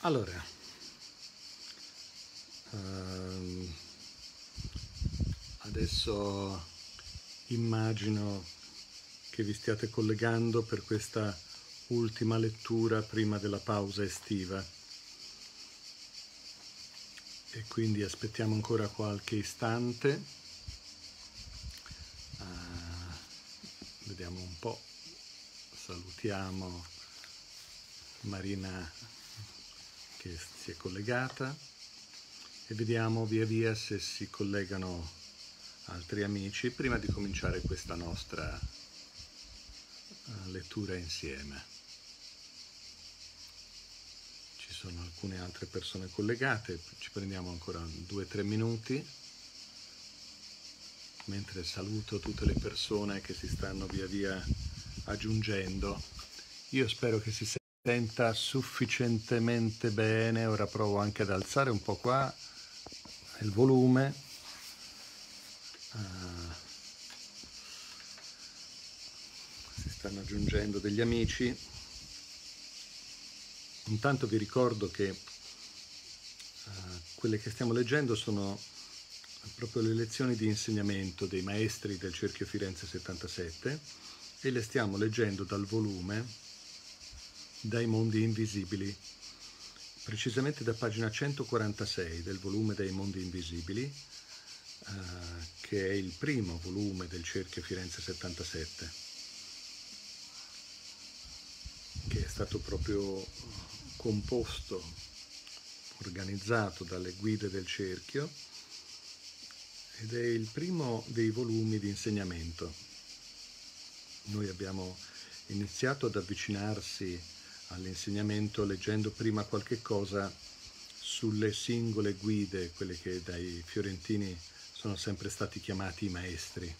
Allora, adesso immagino che vi stiate collegando per questa ultima lettura prima della pausa estiva e quindi aspettiamo ancora qualche istante. Vediamo un po', salutiamo Marina che si è collegata e vediamo via via se si collegano altri amici prima di cominciare questa nostra lettura insieme. Ci sono alcune altre persone collegate, ci prendiamo ancora 2-3 minuti mentre saluto tutte le persone che si stanno via via aggiungendo. Io spero che si senta sufficientemente bene. Ora provo anche ad alzare un po' qua il volume. Si stanno aggiungendo degli amici. Intanto vi ricordo che quelle che stiamo leggendo sono proprio le lezioni di insegnamento dei maestri del Cerchio Firenze 77 e le stiamo leggendo dal volume Dai mondi invisibili, precisamente da pagina 146 del volume Dai mondi invisibili, che è il primo volume del Cerchio Firenze 77, che è stato proprio composto, organizzato dalle guide del Cerchio ed è il primo dei volumi di insegnamento. Noi abbiamo iniziato ad avvicinarsi all'insegnamento leggendo prima qualche cosa sulle singole guide, quelle che dai fiorentini sono sempre stati chiamati i maestri.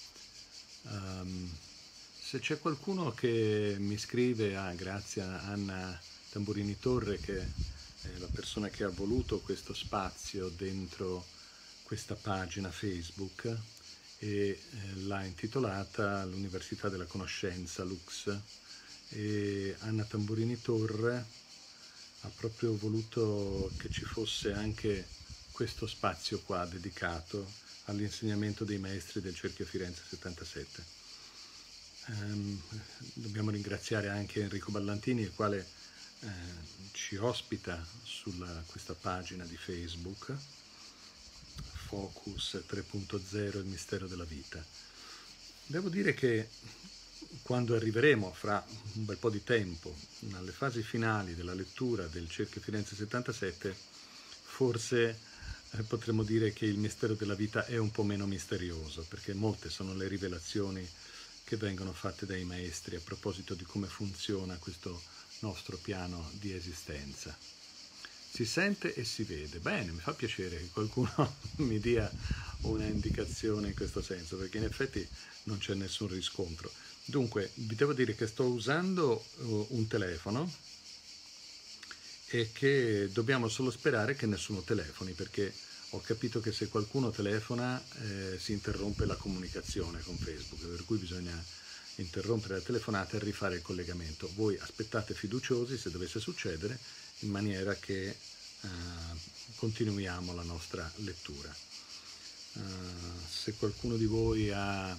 Se c'è qualcuno che mi scrive, grazie a Anna Tamburini Torre, che è la persona che ha voluto questo spazio dentro questa pagina Facebook e l'ha intitolata l'Università della Conoscenza, Lux, e Anna Tamburini Torre ha proprio voluto che ci fosse anche questo spazio qua dedicato all'insegnamento dei maestri del Cerchio Firenze 77. Dobbiamo ringraziare anche Enrico Ballantini, il quale ci ospita su questa pagina di Facebook, Focus 3.0, il mistero della vita. Devo dire che quando arriveremo fra un bel po' di tempo alle fasi finali della lettura del Cerchio Firenze 77, forse potremmo dire che il mistero della vita è un po' meno misterioso, perché molte sono le rivelazioni che vengono fatte dai maestri a proposito di come funziona questo nostro piano di esistenza. Si sente e si vede. Bene, mi fa piacere che qualcuno mi dia una indicazione in questo senso, perché in effetti non c'è nessun riscontro. Dunque, vi devo dire che sto usando un telefono e che dobbiamo solo sperare che nessuno telefoni, perché ho capito che se qualcuno telefona si interrompe la comunicazione con Facebook, per cui bisogna interrompere la telefonata e rifare il collegamento. Voi aspettate fiduciosi se dovesse succedere, in maniera che continuiamo la nostra lettura. Se qualcuno di voi ha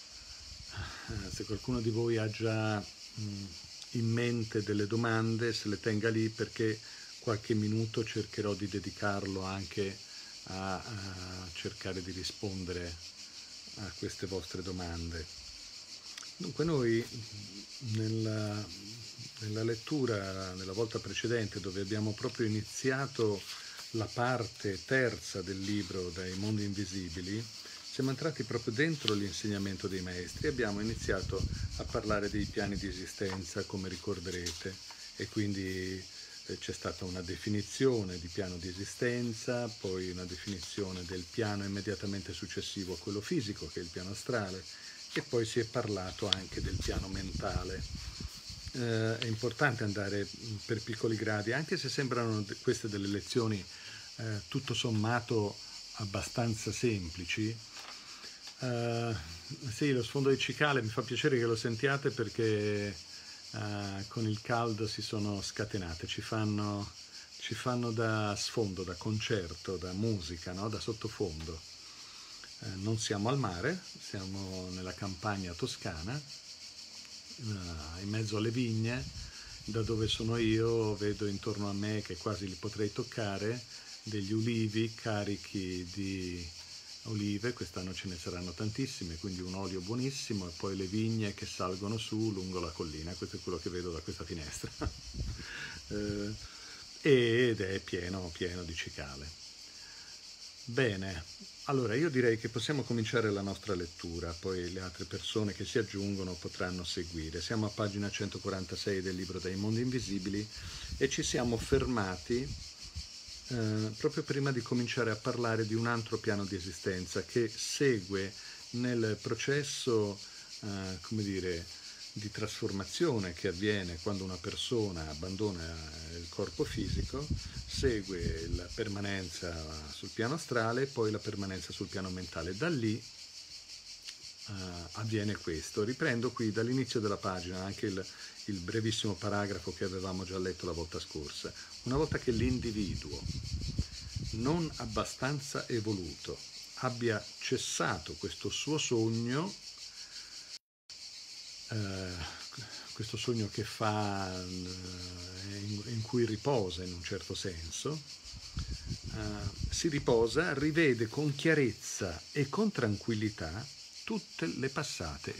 già in mente delle domande, se le tenga lì, perché qualche minuto cercherò di dedicarlo anche a cercare di rispondere a queste vostre domande. Dunque noi nella lettura, nella volta precedente, dove abbiamo proprio iniziato la parte terza del libro Dai mondi invisibili, siamo entrati proprio dentro l'insegnamento dei maestri e abbiamo iniziato a parlare dei piani di esistenza, come ricorderete, e quindi c'è stata una definizione di piano di esistenza, poi una definizione del piano immediatamente successivo a quello fisico, che è il piano astrale, e poi si è parlato anche del piano mentale. È importante andare per piccoli gradi, anche se sembrano queste delle lezioni tutto sommato abbastanza semplici. Sì, lo sfondo di cicale mi fa piacere che lo sentiate, perché con il caldo si sono scatenate, ci fanno ci fanno da sfondo, da concerto, da musica, no? Da sottofondo. Non siamo al mare, siamo nella campagna toscana, in mezzo alle vigne. Da dove sono io vedo intorno a me, che quasi li potrei toccare, degli ulivi carichi di olive. Quest'anno ce ne saranno tantissime, quindi un olio buonissimo, e poi le vigne che salgono su lungo la collina. Questo è quello che vedo da questa finestra. Ed è pieno di cicale. Bene, allora io direi che possiamo cominciare la nostra lettura, poi le altre persone che si aggiungono potranno seguire. Siamo a pagina 146 del libro Dai mondi invisibili e ci siamo fermati proprio prima di cominciare a parlare di un altro piano di esistenza che segue nel processo, come dire, di trasformazione che avviene quando una persona abbandona il corpo fisico. Segue la permanenza sul piano astrale e poi la permanenza sul piano mentale. Da lì avviene questo. Riprendo qui dall'inizio della pagina anche il brevissimo paragrafo che avevamo già letto la volta scorsa. Una volta che l'individuo non abbastanza evoluto abbia cessato questo suo sogno, questo sogno che fa, in cui riposa in un certo senso, si riposa, rivede con chiarezza e con tranquillità tutte le passate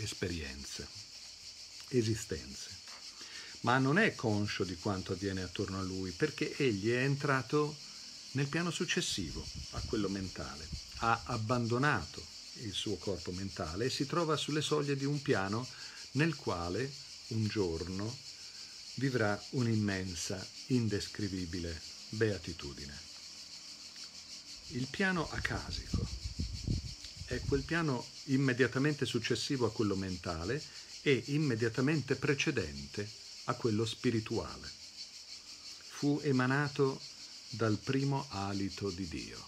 esistenze, ma non è conscio di quanto avviene attorno a lui, perché egli è entrato nel piano successivo a quello mentale, ha abbandonato il suo corpo mentale e si trova sulle soglie di un piano nel quale un giorno vivrà un'immensa, indescrivibile beatitudine. Il piano acasico è quel piano immediatamente successivo a quello mentale e immediatamente precedente a quello spirituale. Fu emanato dal primo alito di Dio.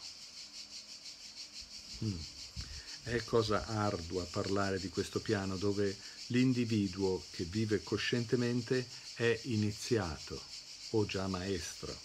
È cosa ardua parlare di questo piano dove l'individuo che vive coscientemente è iniziato o già maestro.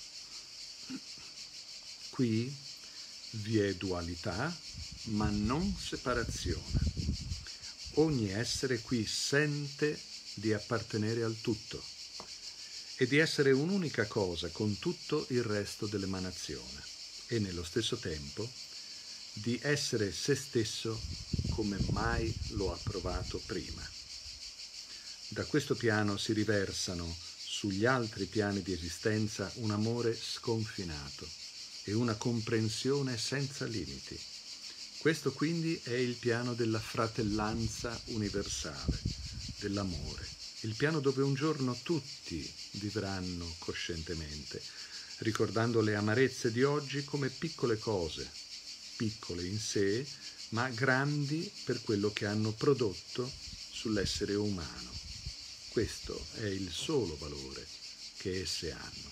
Qui vi è dualità, ma non separazione. Ogni essere qui sente di appartenere al tutto e di essere un'unica cosa con tutto il resto dell'emanazione e nello stesso tempo di essere se stesso come mai lo ha provato prima. Da questo piano si riversano sugli altri piani di esistenza un amore sconfinato e una comprensione senza limiti. Questo quindi è il piano della fratellanza universale, dell'amore, il piano dove un giorno tutti vivranno coscientemente, ricordando le amarezze di oggi come piccole cose, piccole in sé, ma grandi per quello che hanno prodotto sull'essere umano. Questo è il solo valore che esse hanno.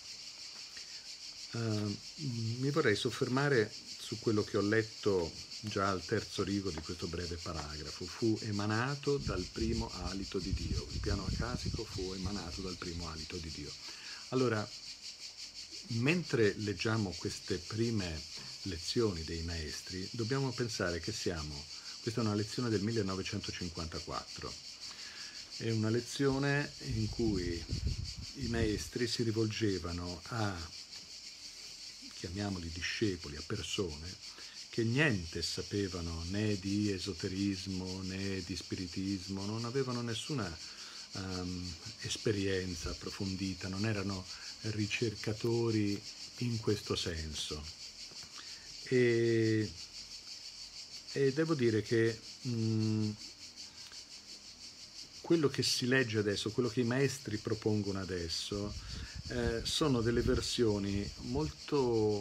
Mi vorrei soffermare su quello che ho letto già al terzo rigo di questo breve paragrafo. Fu emanato dal primo alito di Dio. Il piano acasico fu emanato dal primo alito di Dio. Allora, mentre leggiamo queste prime lezioni dei maestri, dobbiamo pensare che questa è una lezione del 1954, è una lezione in cui i maestri si rivolgevano a, chiamiamoli discepoli, a persone che niente sapevano né di esoterismo né di spiritismo, non avevano nessuna esperienza approfondita, non erano ricercatori in questo senso. E devo dire che quello che si legge adesso, quello che i maestri propongono adesso, sono delle versioni molto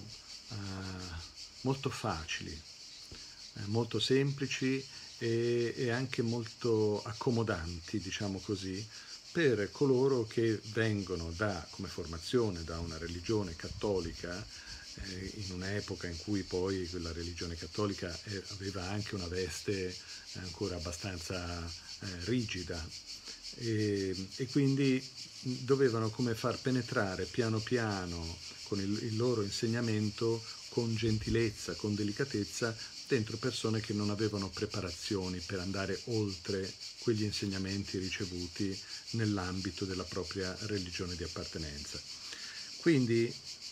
facili, molto semplici e anche molto accomodanti, diciamo così, per coloro che vengono come formazione da una religione cattolica, in un'epoca in cui poi quella religione cattolica aveva anche una veste ancora abbastanza rigida, e quindi dovevano come far penetrare piano piano con il loro insegnamento, con gentilezza, con delicatezza, dentro persone che non avevano preparazioni per andare oltre quegli insegnamenti ricevuti nell'ambito della propria religione di appartenenza. Quindi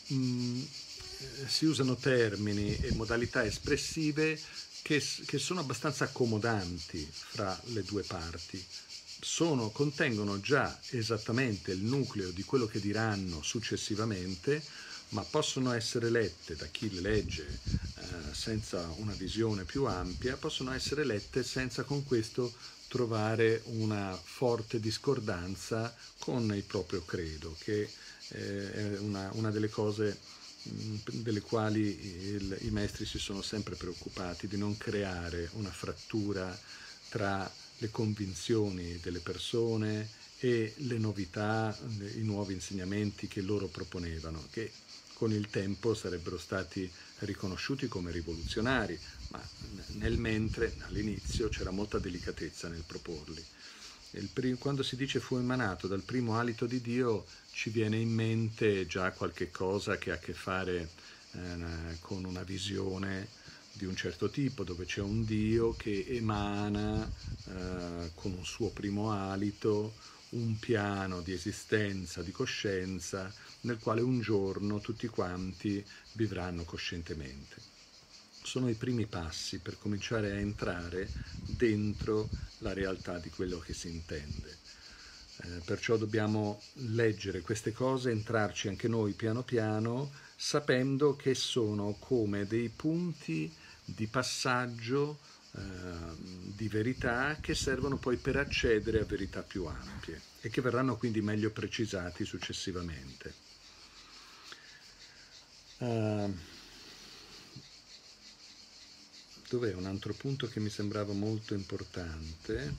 si usano termini e modalità espressive che sono abbastanza accomodanti fra le due parti. Contengono già esattamente il nucleo di quello che diranno successivamente, ma possono essere lette da chi le legge senza una visione più ampia, possono essere lette senza con questo trovare una forte discordanza con il proprio credo, che è una delle cose delle quali i maestri si sono sempre preoccupati, di non creare una frattura tra le convinzioni delle persone e le novità, i nuovi insegnamenti che loro proponevano, che con il tempo sarebbero stati riconosciuti come rivoluzionari, ma nel mentre, all'inizio, c'era molta delicatezza nel proporli. Quando si dice fu emanato dal primo alito di Dio, ci viene in mente già qualche cosa che ha a che fare con una visione di un certo tipo, dove c'è un Dio che emana con un suo primo alito un piano di esistenza, di coscienza, nel quale un giorno tutti quanti vivranno coscientemente. Sono i primi passi per cominciare a entrare dentro la realtà di quello che si intende. Perciò dobbiamo leggere queste cose, entrarci anche noi piano piano, sapendo che sono come dei punti di passaggio di verità che servono poi per accedere a verità più ampie e che verranno quindi meglio precisati successivamente. Dov'è un altro punto che mi sembrava molto importante?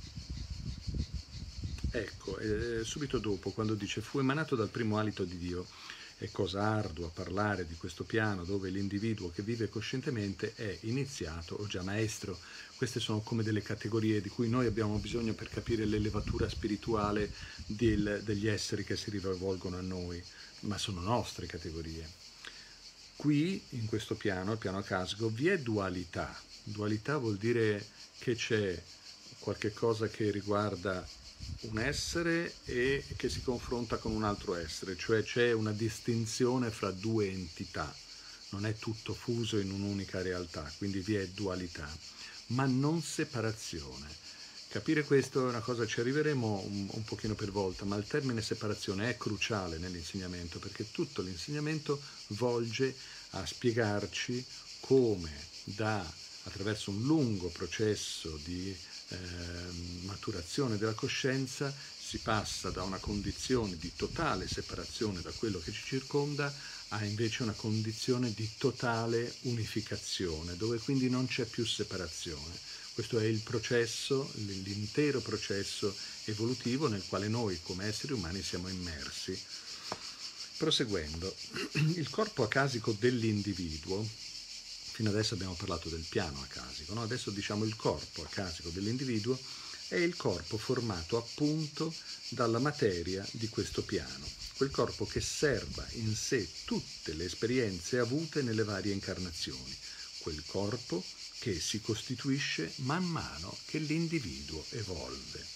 Ecco, subito dopo, quando dice fu emanato dal primo alito di Dio, è cosa ardua parlare di questo piano dove l'individuo che vive coscientemente è iniziato o già maestro. Queste sono come delle categorie di cui noi abbiamo bisogno per capire l'elevatura spirituale degli esseri che si rivolgono a noi, ma sono nostre categorie. Qui, in questo piano, il piano akashico, vi è dualità. Dualità vuol dire che c'è qualche cosa che riguarda un essere e che si confronta con un altro essere, cioè c'è una distinzione fra due entità, non è tutto fuso in un'unica realtà, quindi vi è dualità, ma non separazione. Capire questo è una cosa, ci arriveremo un pochino per volta, ma il termine separazione è cruciale nell'insegnamento, perché tutto l'insegnamento volge a spiegarci come attraverso un lungo processo di maturazione della coscienza si passa da una condizione di totale separazione da quello che ci circonda a invece una condizione di totale unificazione, dove quindi non c'è più separazione. Questo è il processo, l'intero processo evolutivo nel quale noi come esseri umani siamo immersi. Proseguendo, il corpo akashico dell'individuo, fino adesso abbiamo parlato del piano akashico, no? Adesso diciamo il corpo akashico dell'individuo è il corpo formato appunto dalla materia di questo piano, quel corpo che serba in sé tutte le esperienze avute nelle varie incarnazioni, quel corpo che si costituisce man mano che l'individuo evolve.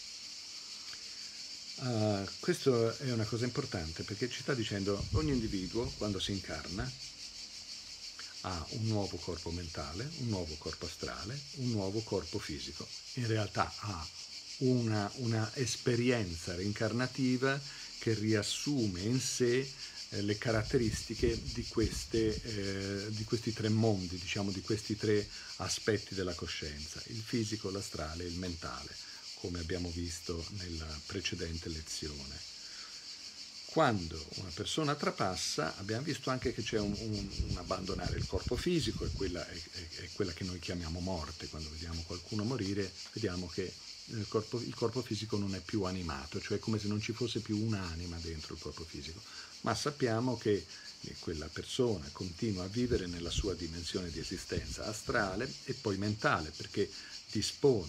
Questo è una cosa importante perché ci sta dicendo ogni individuo quando si incarna ha un nuovo corpo mentale, un nuovo corpo astrale, un nuovo corpo fisico. In realtà ha una esperienza reincarnativa che riassume in sé le caratteristiche di questi tre mondi, diciamo di questi tre aspetti della coscienza, il fisico, l'astrale e il mentale, come abbiamo visto nella precedente lezione. Quando una persona trapassa, abbiamo visto anche che c'è un abbandonare il corpo fisico, è quella che noi chiamiamo morte. Quando vediamo qualcuno morire, vediamo che il corpo fisico non è più animato, cioè è come se non ci fosse più un'anima dentro il corpo fisico. Ma sappiamo che quella persona continua a vivere nella sua dimensione di esistenza astrale e poi mentale, perché dispone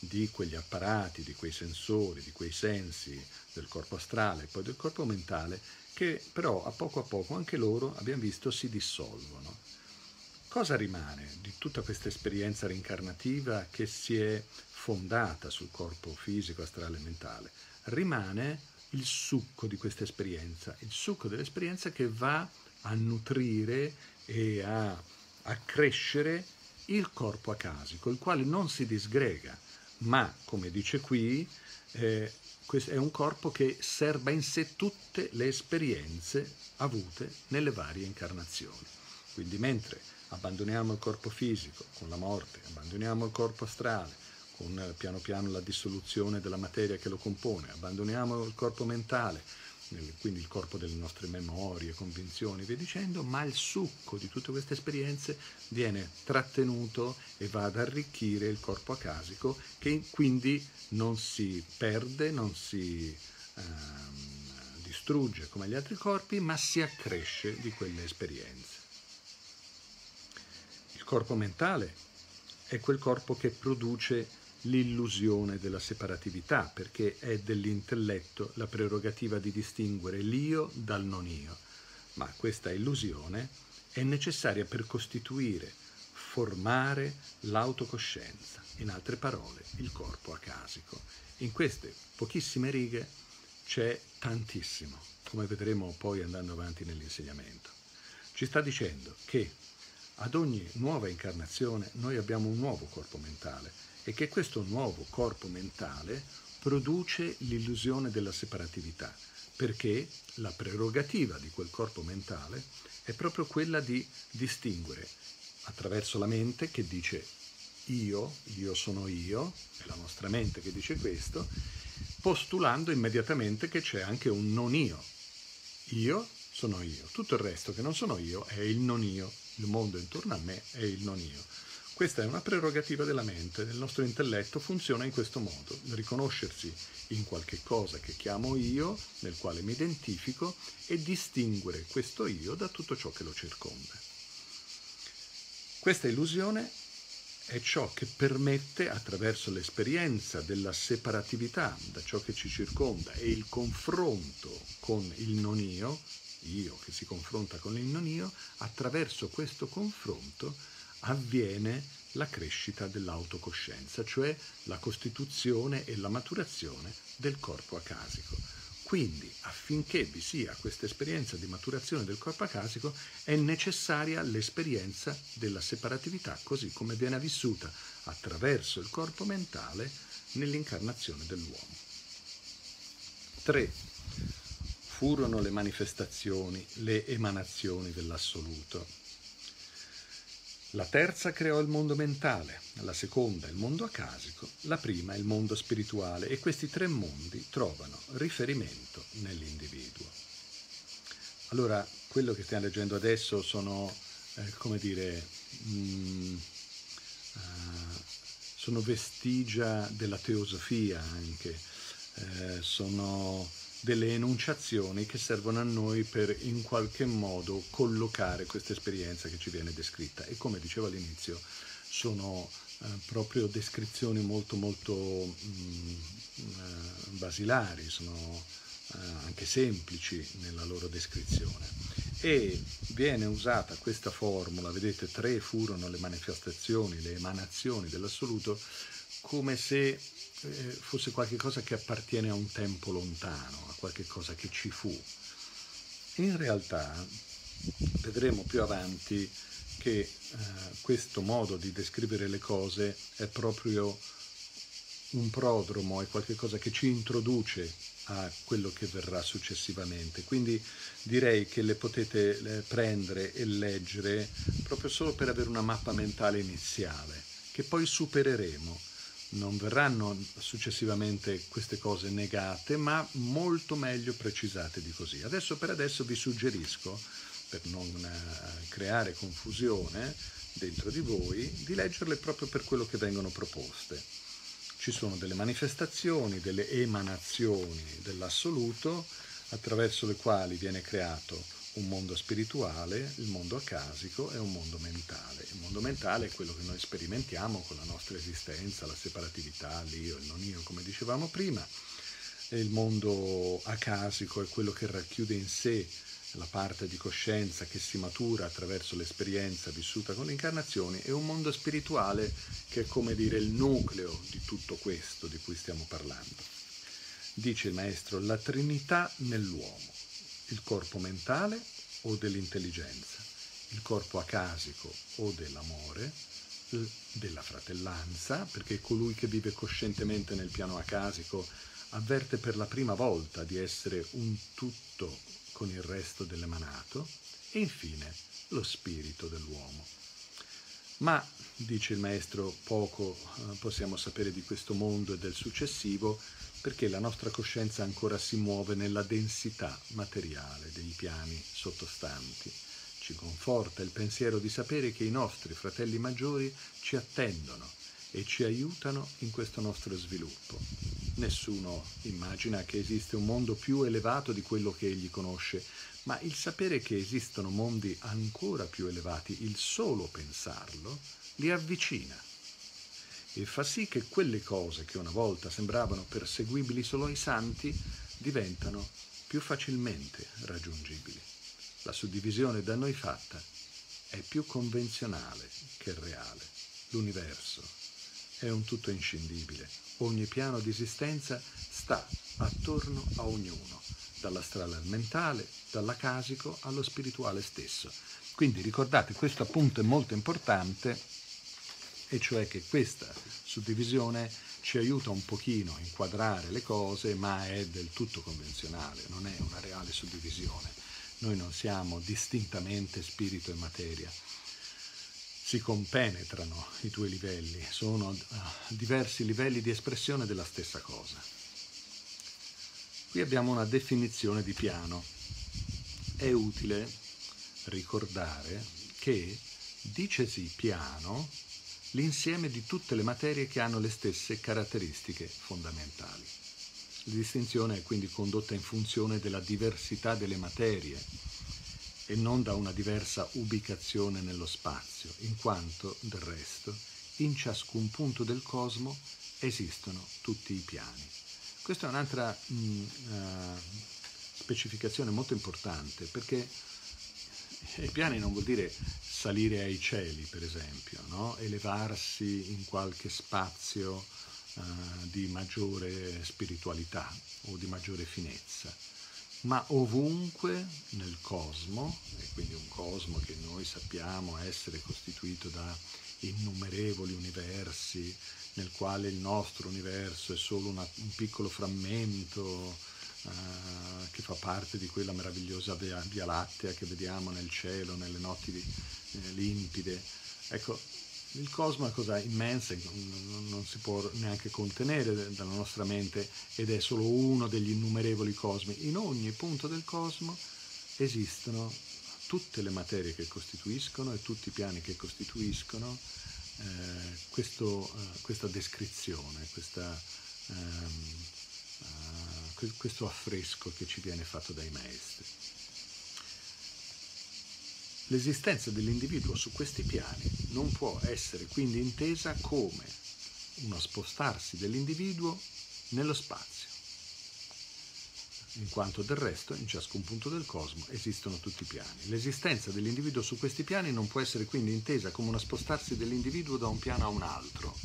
di quegli apparati, di quei sensori, di quei sensi del corpo astrale e poi del corpo mentale, che però a poco anche loro, abbiamo visto, si dissolvono. Cosa rimane di tutta questa esperienza reincarnativa che si è fondata sul corpo fisico, astrale e mentale? Rimane il succo di questa esperienza, il succo dell'esperienza che va a nutrire e a crescere il corpo acasico, il quale non si disgrega, ma, come dice qui, questo è un corpo che serba in sé tutte le esperienze avute nelle varie incarnazioni. Quindi mentre abbandoniamo il corpo fisico con la morte, abbandoniamo il corpo astrale con piano piano la dissoluzione della materia che lo compone, abbandoniamo il corpo mentale, quindi il corpo delle nostre memorie, convinzioni, via dicendo, ma il succo di tutte queste esperienze viene trattenuto e va ad arricchire il corpo acasico, che quindi non si perde, non si distrugge come gli altri corpi, ma si accresce di quelle esperienze. Il corpo mentale è quel corpo che produce l'illusione della separatività, perché è dell'intelletto la prerogativa di distinguere l'io dal non io, ma questa illusione è necessaria per costituire, formare l'autocoscienza, in altre parole il corpo acasico. In queste pochissime righe c'è tantissimo, come vedremo poi andando avanti nell'insegnamento. Ci sta dicendo che ad ogni nuova incarnazione noi abbiamo un nuovo corpo mentale e che questo nuovo corpo mentale produce l'illusione della separatività, perché la prerogativa di quel corpo mentale è proprio quella di distinguere attraverso la mente che dice io sono io, è la nostra mente che dice questo, postulando immediatamente che c'è anche un non io. Io sono io, tutto il resto che non sono io è il non io, il mondo intorno a me è il non io. Questa è una prerogativa della mente, del nostro intelletto funziona in questo modo, riconoscersi in qualche cosa che chiamo io, nel quale mi identifico, e distinguere questo io da tutto ciò che lo circonda. Questa illusione è ciò che permette, attraverso l'esperienza della separatività da ciò che ci circonda e il confronto con il non io che si confronta con il non io, attraverso questo confronto avviene la crescita dell'autocoscienza, cioè la costituzione e la maturazione del corpo acasico. Quindi, affinché vi sia questa esperienza di maturazione del corpo acasico, è necessaria l'esperienza della separatività, così come viene vissuta attraverso il corpo mentale nell'incarnazione dell'uomo. 3. Furono le manifestazioni, le emanazioni dell'assoluto. La terza creò il mondo mentale, la seconda il mondo acasico, la prima il mondo spirituale, e questi tre mondi trovano riferimento nell'individuo. Allora, quello che stiamo leggendo adesso sono, sono vestigia della teosofia anche, sono delle enunciazioni che servono a noi per in qualche modo collocare questa esperienza che ci viene descritta, e come dicevo all'inizio sono proprio descrizioni molto basilari, sono anche semplici nella loro descrizione, e viene usata questa formula, vedete, 3 furono le manifestazioni, le emanazioni dell'assoluto, come se fosse qualcosa che appartiene a un tempo lontano, a qualche cosa che ci fu. In realtà vedremo più avanti che questo modo di descrivere le cose è proprio un prodromo, è qualcosa che ci introduce a quello che verrà successivamente. Quindi direi che le potete prendere e leggere proprio solo per avere una mappa mentale iniziale, che poi supereremo. Non verranno successivamente queste cose negate, ma molto meglio precisate di così. Per adesso vi suggerisco, per non creare confusione dentro di voi, di leggerle proprio per quello che vengono proposte. Ci sono delle manifestazioni, delle emanazioni dell'assoluto, attraverso le quali viene creato un mondo spirituale, il mondo acasico e un mondo mentale. Il mondo mentale è quello che noi sperimentiamo con la nostra esistenza, la separatività, l'io e il non io, come dicevamo prima. E il mondo acasico è quello che racchiude in sé la parte di coscienza che si matura attraverso l'esperienza vissuta con le incarnazioni, e un mondo spirituale che è, come dire, il nucleo di tutto questo di cui stiamo parlando. Dice il maestro: la Trinità nell'uomo, il corpo mentale o dell'intelligenza, il corpo acasico o dell'amore, della fratellanza, perché colui che vive coscientemente nel piano acasico avverte per la prima volta di essere un tutto con il resto dell'emanato, e infine lo spirito dell'uomo. Ma, dice il maestro, poco possiamo sapere di questo mondo e del successivo, perché la nostra coscienza ancora si muove nella densità materiale dei piani sottostanti. Ci conforta il pensiero di sapere che i nostri fratelli maggiori ci attendono e ci aiutano in questo nostro sviluppo. Nessuno immagina che esiste un mondo più elevato di quello che egli conosce, ma il sapere che esistono mondi ancora più elevati, il solo pensarlo, li avvicina e fa sì che quelle cose che una volta sembravano perseguibili solo ai santi diventano più facilmente raggiungibili. La suddivisione da noi fatta è più convenzionale che reale. L'universo è un tutto inscindibile. Ogni piano di esistenza sta attorno a ognuno, dall'astrale al mentale, dall'acasico allo spirituale stesso. Quindi ricordate, questo appunto è molto importante, e cioè che questa suddivisione ci aiuta un pochino a inquadrare le cose, ma è del tutto convenzionale, non è una reale suddivisione. Noi non siamo distintamente spirito e materia. Si compenetrano i due livelli, sono diversi livelli di espressione della stessa cosa. Qui abbiamo una definizione di piano. È utile ricordare che dicesi piano l'insieme di tutte le materie che hanno le stesse caratteristiche fondamentali. La distinzione è quindi condotta in funzione della diversità delle materie e non da una diversa ubicazione nello spazio, in quanto, del resto, in ciascun punto del cosmo esistono tutti i piani. Questa è un'altra specificazione molto importante, perché i piani non vuol dire salire ai cieli, per esempio, no? Elevarsi in qualche spazio di maggiore spiritualità o di maggiore finezza, ma ovunque nel cosmo, e quindi un cosmo che noi sappiamo essere costituito da innumerevoli universi, nel quale il nostro universo è solo un piccolo frammento che fa parte di quella meravigliosa Via Lattea che vediamo nel cielo, nelle notti limpide. Ecco, il cosmo è una cosa immensa, non si può neanche contenere dalla nostra mente, ed è solo uno degli innumerevoli cosmi. In ogni punto del cosmo esistono tutte le materie che costituiscono e tutti i piani che costituiscono questa descrizione, questo affresco che ci viene fatto dai maestri. L'esistenza dell'individuo su questi piani non può essere quindi intesa come uno spostarsi dell'individuo nello spazio, in quanto del resto in ciascun punto del cosmo esistono tutti i piani. L'esistenza dell'individuo su questi piani non può essere quindi intesa come uno spostarsi dell'individuo da un piano a un altro.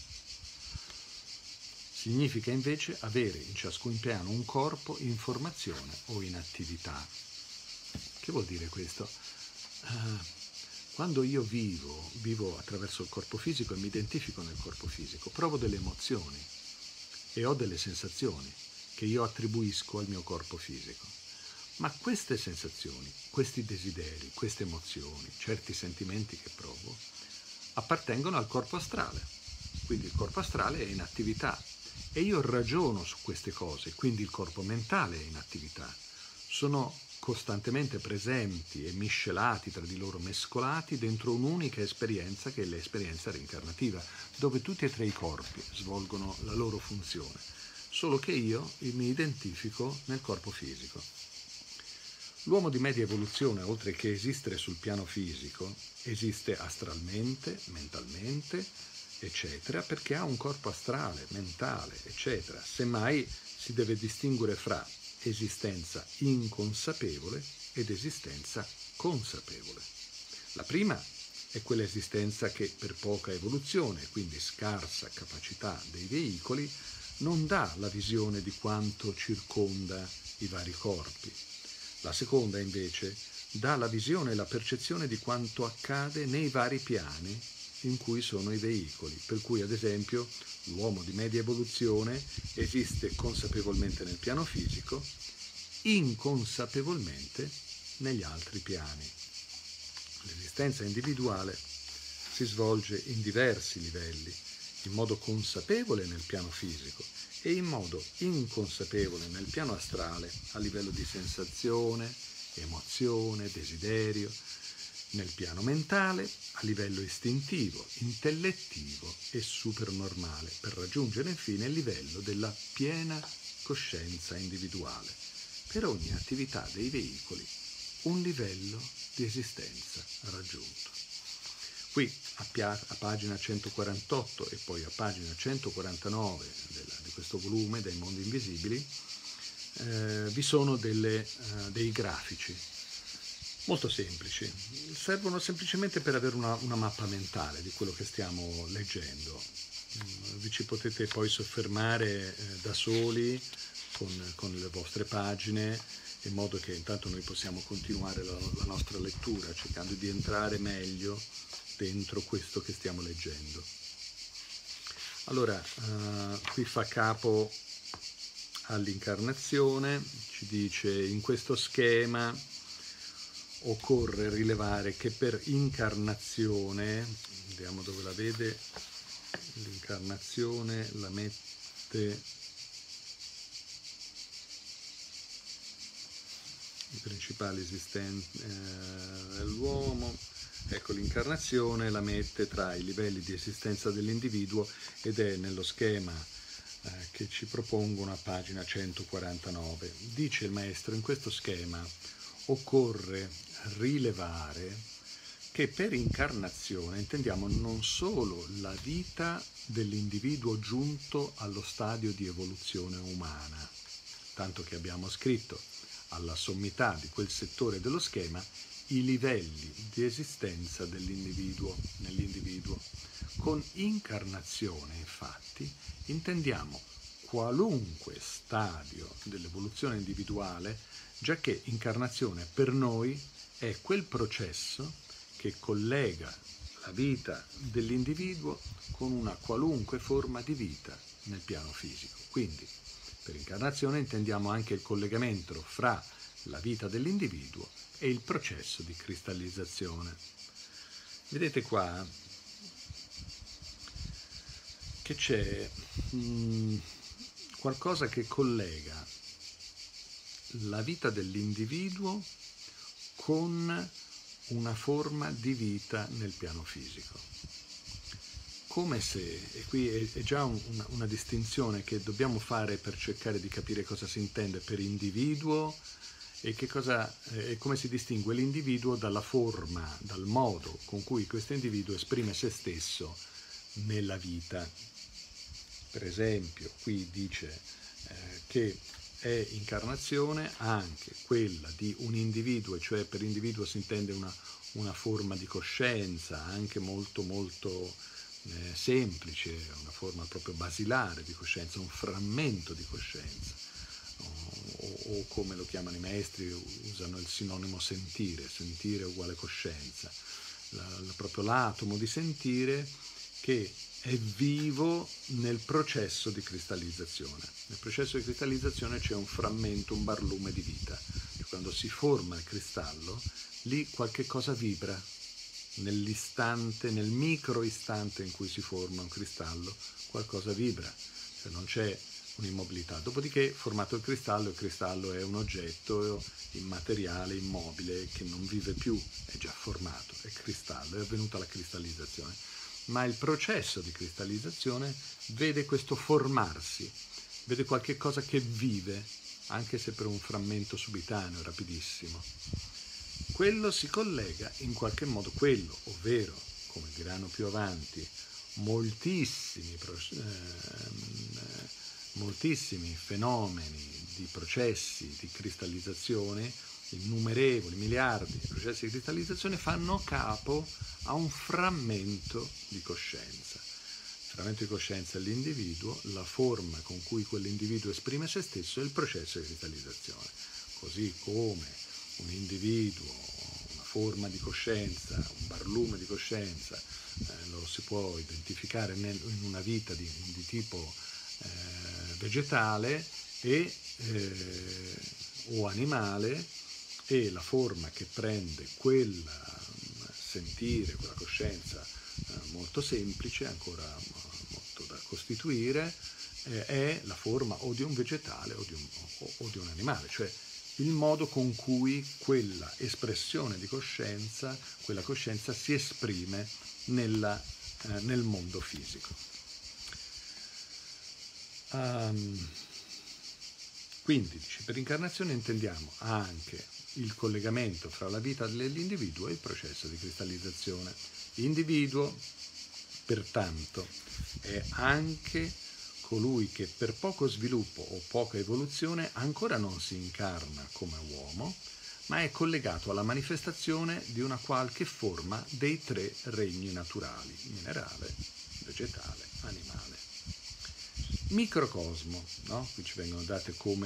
Significa invece avere in ciascun piano un corpo in formazione o in attività. Che vuol dire questo? Quando io vivo attraverso il corpo fisico e mi identifico nel corpo fisico, provo delle emozioni e ho delle sensazioni che io attribuisco al mio corpo fisico. Ma queste sensazioni, questi desideri, queste emozioni, certi sentimenti che provo, appartengono al corpo astrale. Quindi il corpo astrale è in attività e io ragiono su queste cose, quindi il corpo mentale è in attività. Sono costantemente presenti e miscelati tra di loro, mescolati dentro un'unica esperienza che è l'esperienza reincarnativa, dove tutti e tre i corpi svolgono la loro funzione, solo che io mi identifico nel corpo fisico. L'uomo di media evoluzione, oltre che esistere sul piano fisico, esiste astralmente, mentalmente, eccetera, perché ha un corpo astrale, mentale, eccetera. Semmai si deve distinguere fra esistenza inconsapevole ed esistenza consapevole. La prima è quella esistenza che per poca evoluzione, quindi scarsa capacità dei veicoli, non dà la visione di quanto circonda i vari corpi. La seconda, invece, dà la visione e la percezione di quanto accade nei vari piani in cui sono i veicoli, per cui, ad esempio, l'uomo di media evoluzione esiste consapevolmente nel piano fisico, inconsapevolmente negli altri piani. L'esistenza individuale si svolge in diversi livelli, in modo consapevole nel piano fisico e in modo inconsapevole nel piano astrale, a livello di sensazione, emozione, desiderio, nel piano mentale, a livello istintivo, intellettivo e supernormale, per raggiungere infine il livello della piena coscienza individuale. Per ogni attività dei veicoli, un livello di esistenza raggiunto. Qui a pagina 148 e poi a pagina 149 di questo volume dei mondi invisibili vi sono dei grafici molto semplici, servono semplicemente per avere una mappa mentale di quello che stiamo leggendo. Vi ci potete poi soffermare da soli con le vostre pagine, in modo che intanto noi possiamo continuare la nostra lettura, cercando di entrare meglio dentro questo che stiamo leggendo. Allora, qui fa capo all'incarnazione, ci dice: in questo schema occorre rilevare che per incarnazione, vediamo dove la vede, l'incarnazione la mette i principali esistenti dell'uomo. Ecco, l'incarnazione la mette tra i livelli di esistenza dell'individuo ed è nello schema che ci propongono a pagina 149. Dice il maestro: in questo schema occorre rilevare che per incarnazione intendiamo non solo la vita dell'individuo giunto allo stadio di evoluzione umana, tanto che abbiamo scritto alla sommità di quel settore dello schema i livelli di esistenza dell'individuo nell'individuo. Con incarnazione, infatti, intendiamo qualunque stadio dell'evoluzione individuale, giacché incarnazione per noi è quel processo che collega la vita dell'individuo con una qualunque forma di vita nel piano fisico. Quindi, per incarnazione intendiamo anche il collegamento fra la vita dell'individuo e il processo di cristallizzazione. Vedete qua che c'è qualcosa che collega la vita dell'individuo con una forma di vita nel piano fisico. Come se, e qui è già una distinzione che dobbiamo fare per cercare di capire cosa si intende per individuo e come si distingue l'individuo dalla forma, dal modo con cui questo individuo esprime se stesso nella vita. Per esempio, qui dice che è incarnazione anche quella di un individuo, cioè per individuo si intende una forma di coscienza, anche molto molto semplice, una forma proprio basilare di coscienza, un frammento di coscienza, o come lo chiamano i maestri, usano il sinonimo sentire, sentire uguale coscienza, proprio l'atomo di sentire che è vivo nel processo di cristallizzazione. Nel processo di cristallizzazione c'è un frammento, un barlume di vita. Quando si forma il cristallo, lì qualche cosa vibra. Nell'istante, nel micro istante in cui si forma un cristallo, qualcosa vibra, cioè non c'è un'immobilità. Dopodiché, formato il cristallo è un oggetto immateriale, immobile, che non vive più, è già formato, è cristallo, è avvenuta la cristallizzazione. Ma il processo di cristallizzazione vede questo formarsi, vede qualche cosa che vive anche se per un frammento subitaneo, rapidissimo. Quello si collega in qualche modo, quello, ovvero, come diranno più avanti, moltissimi fenomeni di processi di cristallizzazione, innumerevoli, miliardi di processi di cristallizzazione, fanno capo a un frammento di coscienza. Il frammento di coscienza è l'individuo, la forma con cui quell'individuo esprime se stesso è il processo di cristallizzazione. Così come un individuo, una forma di coscienza, un barlume di coscienza, lo si può identificare in una vita di tipo vegetale o animale, e la forma che prende quel sentire, quella coscienza molto semplice, ancora molto da costituire, è la forma o di un vegetale o di un animale, cioè il modo con cui quella espressione di coscienza, quella coscienza si esprime nel mondo fisico. Quindi, per incarnazione intendiamo anche il collegamento fra la vita dell'individuo e il processo di cristallizzazione. L'individuo, pertanto, è anche colui che per poco sviluppo o poca evoluzione ancora non si incarna come uomo, ma è collegato alla manifestazione di una qualche forma dei tre regni naturali: minerale, vegetale, animale. Microcosmo, no? Qui ci vengono date come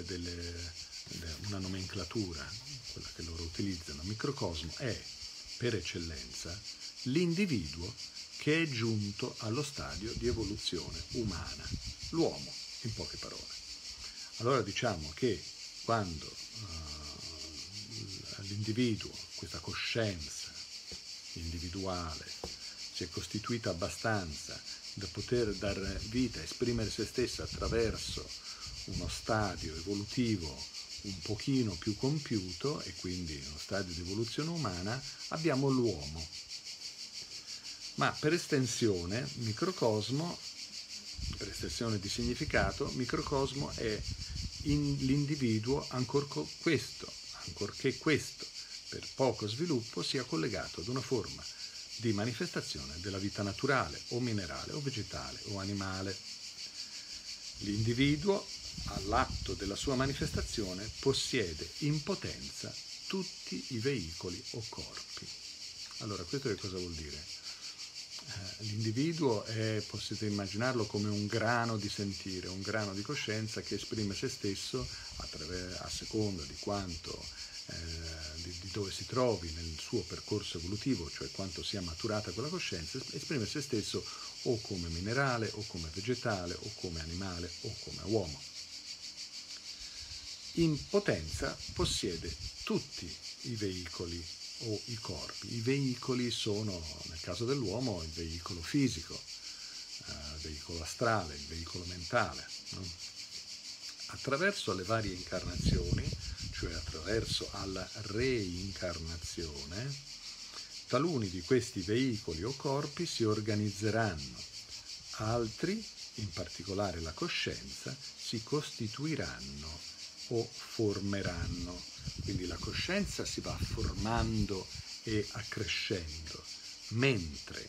una nomenclatura, quella che loro utilizzano. Microcosmo è, per eccellenza, l'individuo che è giunto allo stadio di evoluzione umana, l'uomo, in poche parole. Allora diciamo che quando l'individuo, questa coscienza individuale, si è costituita abbastanza da poter dar vita, esprimere se stessa attraverso uno stadio evolutivo un pochino più compiuto, e quindi uno stadio di evoluzione umana, abbiamo l'uomo. Ma per estensione, microcosmo, per estensione di significato, microcosmo è l'individuo ancorché questo, per poco sviluppo, sia collegato ad una forma di manifestazione della vita naturale o minerale o vegetale o animale. L'individuo, all'atto della sua manifestazione, possiede in potenza tutti i veicoli o corpi. Allora, questo che cosa vuol dire? L'individuo potete immaginarlo come un grano di sentire, un grano di coscienza che esprime se stesso a seconda di quanto di dove si trovi nel suo percorso evolutivo, cioè quanto sia maturata quella coscienza, esprime se stesso o come minerale o come vegetale o come animale o come uomo. In potenza possiede tutti i veicoli o i corpi. I veicoli sono, nel caso dell'uomo, il veicolo fisico, il veicolo astrale, il veicolo mentale, no? Attraverso le varie incarnazioni, cioè attraverso alla reincarnazione, taluni di questi veicoli o corpi si organizzeranno, altri, in particolare la coscienza, si costituiranno o formeranno. Quindi la coscienza si va formando e accrescendo, mentre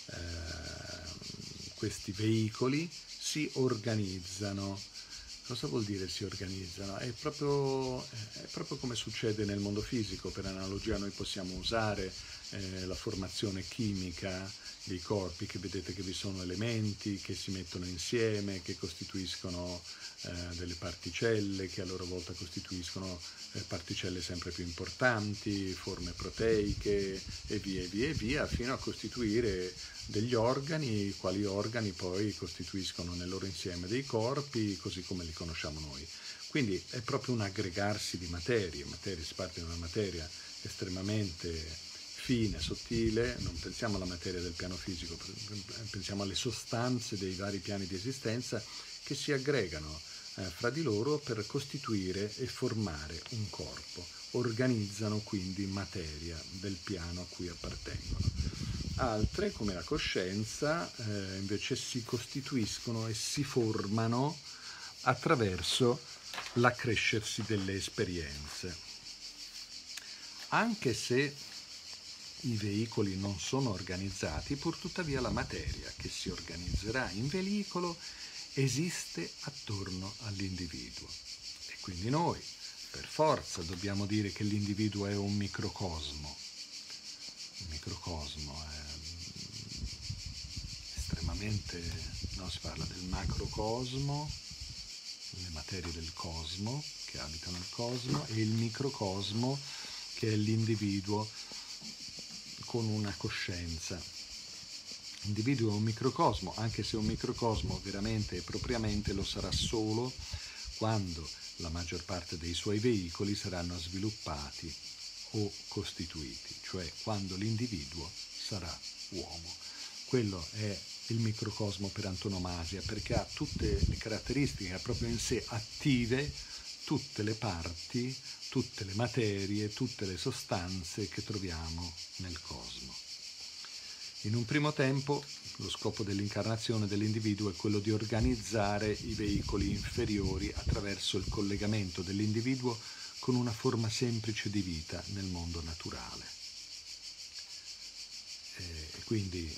questi veicoli si organizzano. Cosa vuol dire si organizzano? È proprio come succede nel mondo fisico. Per analogia noi possiamo usare la formazione chimica dei corpi, che vedete che vi sono elementi che si mettono insieme, che costituiscono delle particelle, che a loro volta costituiscono particelle sempre più importanti, forme proteiche e via, fino a costituire degli organi, i quali organi poi costituiscono nel loro insieme dei corpi, così come li conosciamo noi. Quindi è proprio un aggregarsi di materie, si parte da una materia estremamente fine, sottile, non pensiamo alla materia del piano fisico, pensiamo alle sostanze dei vari piani di esistenza che si aggregano fra di loro per costituire e formare un corpo, organizzano quindi materia del piano a cui appartengono. Altre, come la coscienza, invece si costituiscono e si formano attraverso l'accrescersi delle esperienze. Anche se i veicoli non sono organizzati, pur tuttavia la materia che si organizzerà in veicolo esiste attorno all'individuo. E quindi noi, per forza, dobbiamo dire che l'individuo è un microcosmo. Un microcosmo è estremamente, no, si parla del macrocosmo, le materie del cosmo che abitano il cosmo, e il microcosmo che è l'individuo con una coscienza. L'individuo è un microcosmo, anche se un microcosmo veramente e propriamente lo sarà solo quando la maggior parte dei suoi veicoli saranno sviluppati o costituiti, cioè quando l'individuo sarà uomo. Quello è il microcosmo per antonomasia, perché ha tutte le caratteristiche, ha proprio in sé attive tutte le parti, tutte le materie, tutte le sostanze che troviamo nel cosmo. In un primo tempo lo scopo dell'incarnazione dell'individuo è quello di organizzare i veicoli inferiori attraverso il collegamento dell'individuo con una forma semplice di vita nel mondo naturale. E quindi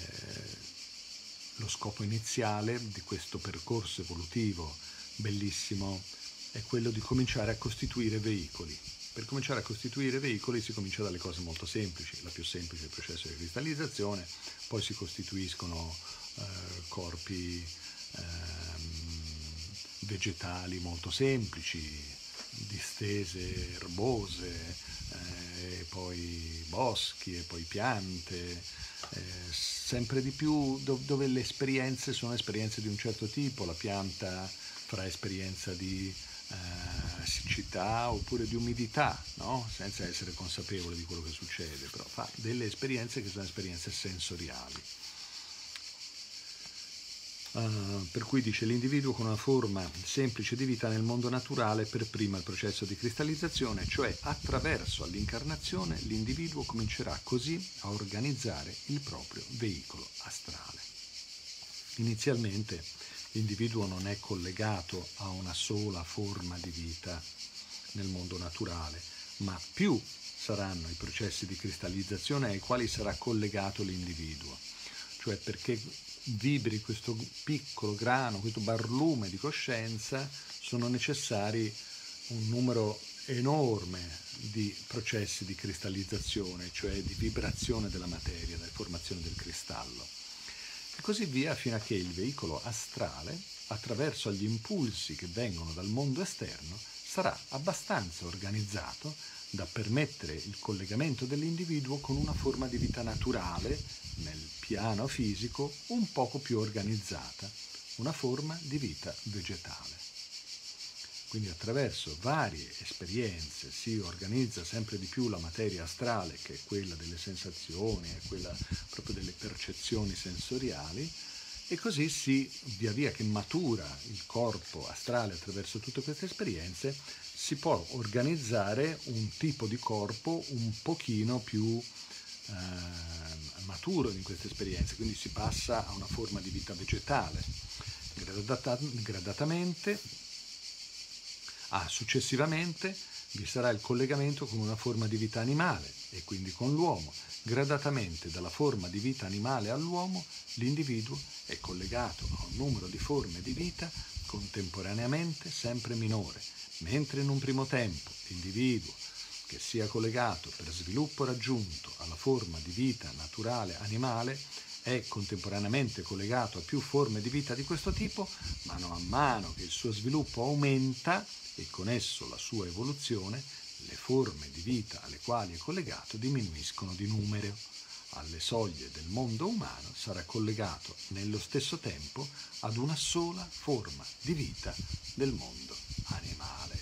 lo scopo iniziale di questo percorso evolutivo bellissimo è quello di cominciare a costituire veicoli. Per cominciare a costituire veicoli si comincia dalle cose molto semplici. La più semplice è il processo di cristallizzazione, poi si costituiscono corpi vegetali molto semplici, distese erbose, e poi boschi e poi piante, sempre di più dove le esperienze sono esperienze di un certo tipo. La pianta farà esperienza di siccità oppure di umidità, no? Senza essere consapevole di quello che succede, però fa delle esperienze che sono esperienze sensoriali. Per cui dice l'individuo con una forma semplice di vita nel mondo naturale per prima il processo di cristallizzazione, cioè attraverso l'incarnazione l'individuo comincerà così a organizzare il proprio veicolo astrale. Inizialmente l'individuo non è collegato a una sola forma di vita nel mondo naturale, ma più saranno i processi di cristallizzazione ai quali sarà collegato l'individuo, cioè perché vibri questo piccolo grano, questo barlume di coscienza, sono necessari un numero enorme di processi di cristallizzazione, cioè di vibrazione della materia, della formazione del cristallo. E così via fino a che il veicolo astrale, attraverso gli impulsi che vengono dal mondo esterno, sarà abbastanza organizzato da permettere il collegamento dell'individuo con una forma di vita naturale nel piano fisico un poco più organizzata, una forma di vita vegetale. Quindi attraverso varie esperienze si organizza sempre di più la materia astrale, che è quella delle sensazioni, è quella proprio delle percezioni sensoriali, e così via via che matura il corpo astrale attraverso tutte queste esperienze, si può organizzare un tipo di corpo un pochino più maturo in queste esperienze, quindi si passa a una forma di vita vegetale. Gradatamente, successivamente vi sarà il collegamento con una forma di vita animale e quindi con l'uomo. Gradatamente dalla forma di vita animale all'uomo l'individuo è collegato a un numero di forme di vita contemporaneamente sempre minore, mentre in un primo tempo l'individuo che sia collegato per sviluppo raggiunto alla forma di vita naturale animale è contemporaneamente collegato a più forme di vita di questo tipo, mano a mano che il suo sviluppo aumenta e con esso la sua evoluzione, le forme di vita alle quali è collegato diminuiscono di numero. Alle soglie del mondo umano sarà collegato nello stesso tempo ad una sola forma di vita del mondo animale.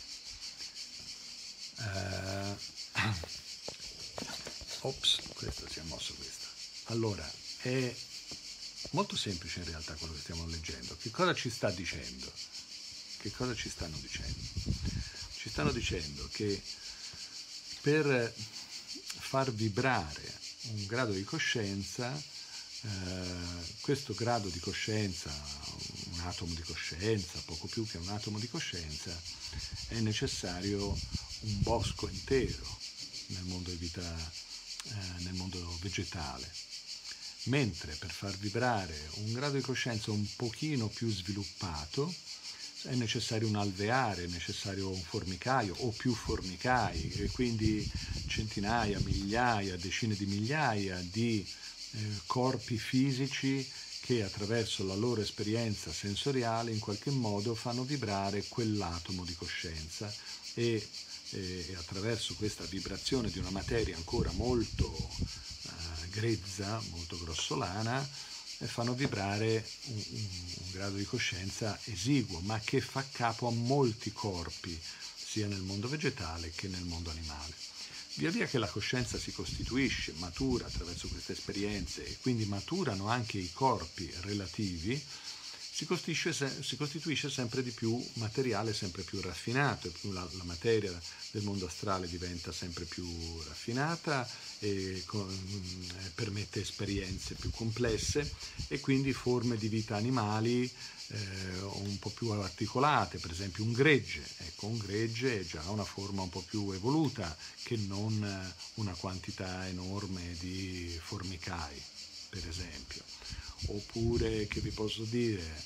Questa si è mosso questa. Allora, è molto semplice in realtà quello che stiamo leggendo. Che cosa ci sta dicendo? Che cosa ci stanno dicendo? Ci stanno dicendo che per far vibrare un grado di coscienza, questo grado di coscienza, una atomo di coscienza, poco più che un atomo di coscienza, è necessario un bosco intero nel mondo di vita, nel mondo vegetale. Mentre per far vibrare un grado di coscienza un pochino più sviluppato è necessario un alveare, è necessario un formicaio o più formicai, e quindi centinaia, migliaia, decine di migliaia di corpi fisici che attraverso la loro esperienza sensoriale in qualche modo fanno vibrare quell'atomo di coscienza e attraverso questa vibrazione di una materia ancora molto grezza, molto grossolana, fanno vibrare un grado di coscienza esiguo, ma che fa capo a molti corpi, sia nel mondo vegetale che nel mondo animale. Via via che la coscienza si costituisce, matura attraverso queste esperienze e quindi maturano anche i corpi relativi, si costituisce sempre di più materiale, sempre più raffinato, e più la materia del mondo astrale diventa sempre più raffinata e permette esperienze più complesse e quindi forme di vita animali un po' più articolate, per esempio un gregge. Ecco, un gregge è già una forma un po' più evoluta che non una quantità enorme di formicai, per esempio. Oppure, che vi posso dire,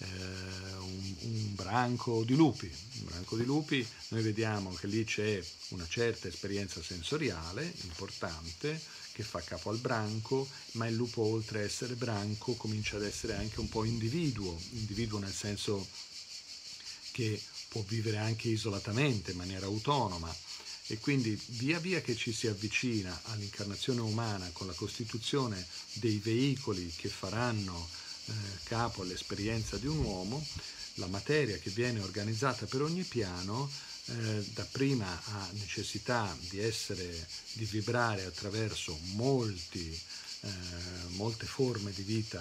un branco di lupi. Un branco di lupi, noi vediamo che lì c'è una certa esperienza sensoriale importante che fa capo al branco, ma il lupo, oltre a essere branco, comincia ad essere anche un po' individuo nel senso che può vivere anche isolatamente, in maniera autonoma. E quindi via via che ci si avvicina all'incarnazione umana con la costituzione dei veicoli che faranno capo all'esperienza di un uomo, la materia che viene organizzata per ogni piano dapprima ha necessità di vibrare attraverso molte forme di vita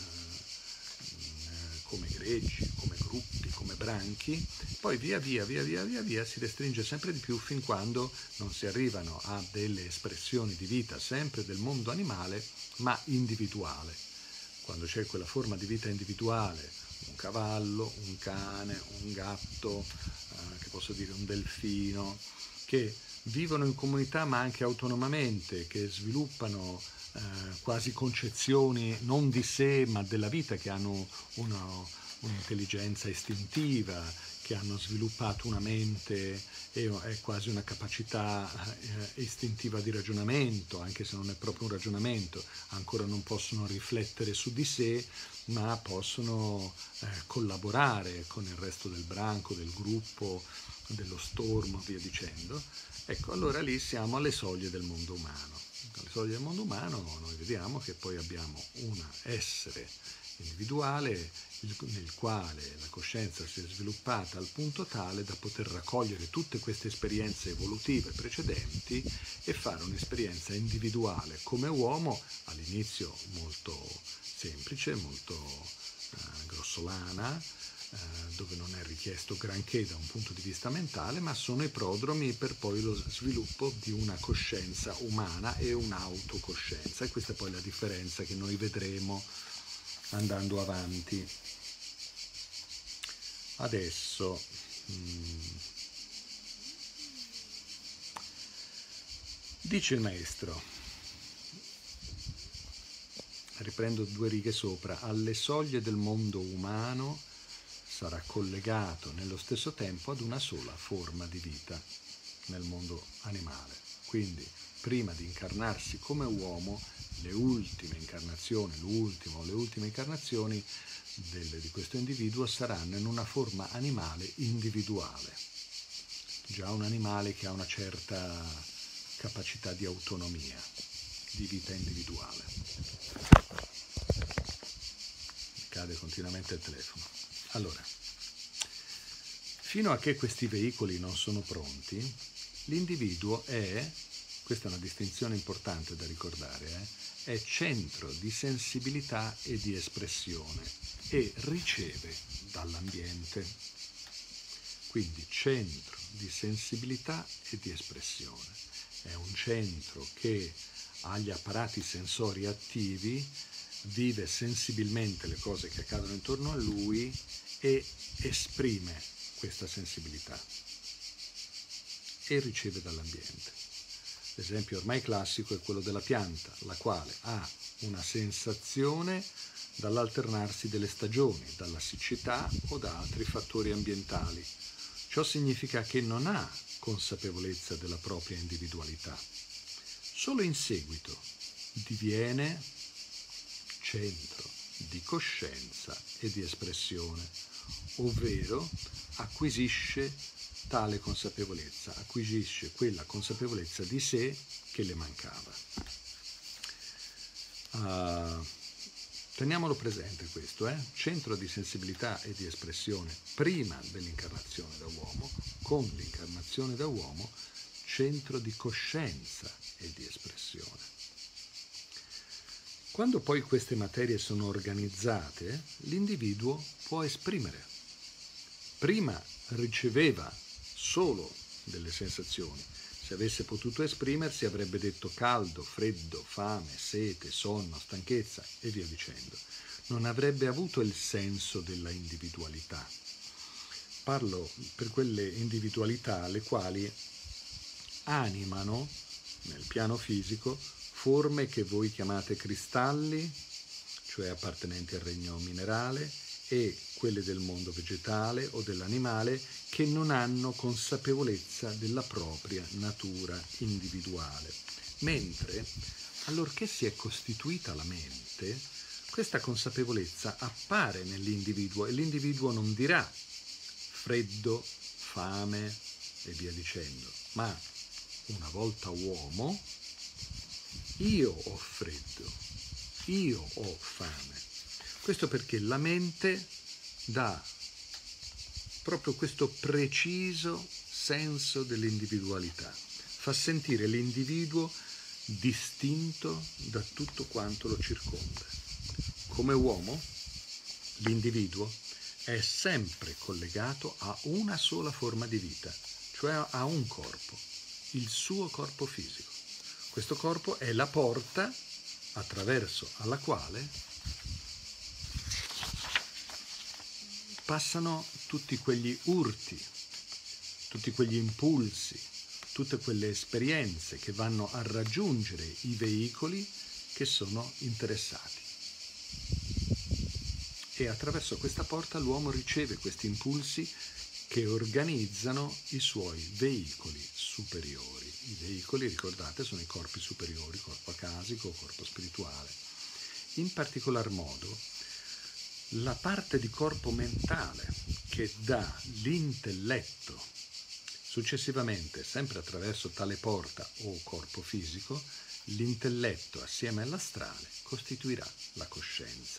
come greggi, come gruppi, come branchi, poi via via si restringe sempre di più fin quando non si arrivano a delle espressioni di vita sempre del mondo animale, ma individuale. Quando c'è quella forma di vita individuale, un cavallo, un cane, un gatto, che posso dire un delfino, che vivono in comunità ma anche autonomamente, che sviluppano quasi concezioni non di sé ma della vita, che hanno un'intelligenza istintiva, che hanno sviluppato una mente e quasi una capacità istintiva di ragionamento, anche se non è proprio un ragionamento, ancora non possono riflettere su di sé, ma possono collaborare con il resto del branco, del gruppo, dello stormo, via dicendo. Ecco, allora lì siamo alle soglie del mondo umano. Alle soglie del mondo umano noi vediamo che poi abbiamo un essere individuale nel quale la coscienza si è sviluppata al punto tale da poter raccogliere tutte queste esperienze evolutive precedenti e fare un'esperienza individuale come uomo, all'inizio molto semplice, molto grossolana, dove non è richiesto granché da un punto di vista mentale, ma sono i prodromi per poi lo sviluppo di una coscienza umana e un'autocoscienza, e questa è poi la differenza che noi vedremo andando avanti. Adesso dice il maestro, riprendo 2 righe sopra, alle soglie del mondo umano sarà collegato nello stesso tempo ad una sola forma di vita nel mondo animale. Quindi prima di incarnarsi come uomo, le ultime incarnazioni di questo individuo saranno in una forma animale individuale, già un animale che ha una certa capacità di autonomia, di vita individuale. Mi cade continuamente il telefono. Allora, fino a che questi veicoli non sono pronti, l'individuo è, questa è una distinzione importante da ricordare, è centro di sensibilità e di espressione e riceve dall'ambiente. Quindi centro di sensibilità e di espressione. È un centro che ha gli apparati sensori attivi vive sensibilmente le cose che accadono intorno a lui e esprime questa sensibilità e riceve dall'ambiente. L'esempio ormai classico è quello della pianta, la quale ha una sensazione dall'alternarsi delle stagioni, dalla siccità o da altri fattori ambientali. Ciò significa che non ha consapevolezza della propria individualità. Solo in seguito diviene centro di coscienza e di espressione, ovvero acquisisce tale consapevolezza, acquisisce quella consapevolezza di sé che le mancava. Teniamolo presente questo, centro di sensibilità e di espressione prima dell'incarnazione da uomo, con l'incarnazione da uomo, centro di coscienza e di espressione. Quando poi queste materie sono organizzate, l'individuo può esprimere. Prima riceveva solo delle sensazioni. Se avesse potuto esprimersi avrebbe detto caldo, freddo, fame, sete, sonno, stanchezza e via dicendo. Non avrebbe avuto il senso della individualità. Parlo per quelle individualità le quali animano nel piano fisico forme che voi chiamate cristalli, cioè appartenenti al regno minerale, e quelle del mondo vegetale o dell'animale che non hanno consapevolezza della propria natura individuale. Mentre, allorché si è costituita la mente, questa consapevolezza appare nell'individuo e l'individuo non dirà freddo, fame e via dicendo, ma una volta uomo, io ho freddo, io ho fame. Questo perché la mente dà proprio questo preciso senso dell'individualità, fa sentire l'individuo distinto da tutto quanto lo circonda. Come uomo, l'individuo è sempre collegato a una sola forma di vita, cioè a un corpo, il suo corpo fisico. Questo corpo è la porta attraverso alla quale passano tutti quegli urti, tutti quegli impulsi, tutte quelle esperienze che vanno a raggiungere i veicoli che sono interessati. E attraverso questa porta l'uomo riceve questi impulsi che organizzano i suoi veicoli superiori. I veicoli, ricordate, sono i corpi superiori, corpo acasico, corpo spirituale. In particolar modo, la parte di corpo mentale che dà l'intelletto, successivamente, sempre attraverso tale porta o corpo fisico, l'intelletto assieme all'astrale costituirà la coscienza.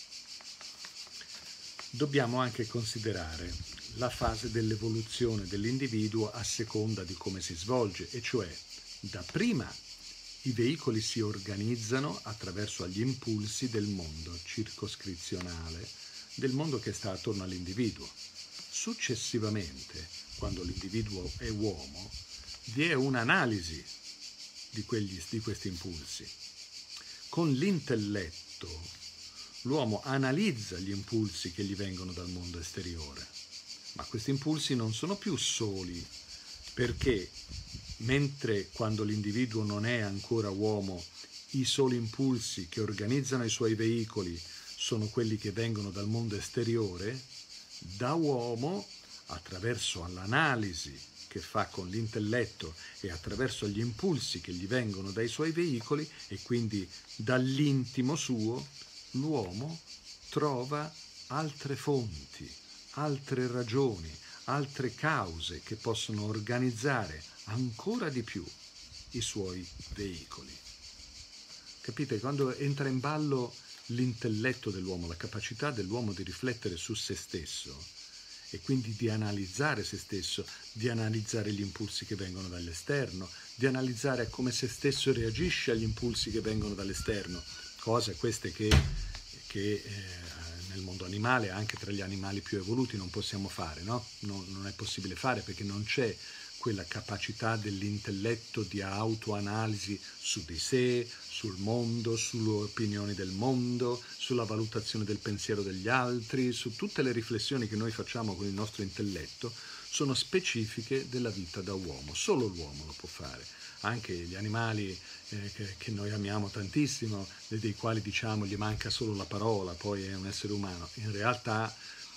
Dobbiamo anche considerare la fase dell'evoluzione dell'individuo a seconda di come si svolge, e cioè dapprima i veicoli si organizzano attraverso gli impulsi del mondo circoscrizionale, del mondo che sta attorno all'individuo. Successivamente, quando l'individuo è uomo, vi è un'analisi di questi impulsi. Con l'intelletto l'uomo analizza gli impulsi che gli vengono dal mondo esteriore, ma questi impulsi non sono più soli, perché mentre quando l'individuo non è ancora uomo, i soli impulsi che organizzano i suoi veicoli sono quelli che vengono dal mondo esteriore, da uomo, attraverso l'analisi che fa con l'intelletto e attraverso gli impulsi che gli vengono dai suoi veicoli e quindi dall'intimo suo, l'uomo trova altre fonti, altre ragioni, altre cause che possono organizzare ancora di più i suoi veicoli. Capite? Quando entra in ballo l'intelletto dell'uomo, la capacità dell'uomo di riflettere su se stesso e quindi di analizzare se stesso, di analizzare gli impulsi che vengono dall'esterno, di analizzare come se stesso reagisce agli impulsi che vengono dall'esterno, cose queste che nel mondo animale, anche tra gli animali più evoluti, non possiamo fare, no? Non è possibile fare perché non c'è quella capacità dell'intelletto di autoanalisi su di sé, sul mondo, sulle opinioni del mondo, sulla valutazione del pensiero degli altri, su tutte le riflessioni che noi facciamo con il nostro intelletto, sono specifiche della vita da uomo. Solo l'uomo lo può fare. Anche gli animali che noi amiamo tantissimo, dei quali diciamo gli manca solo la parola, poi è un essere umano, in realtà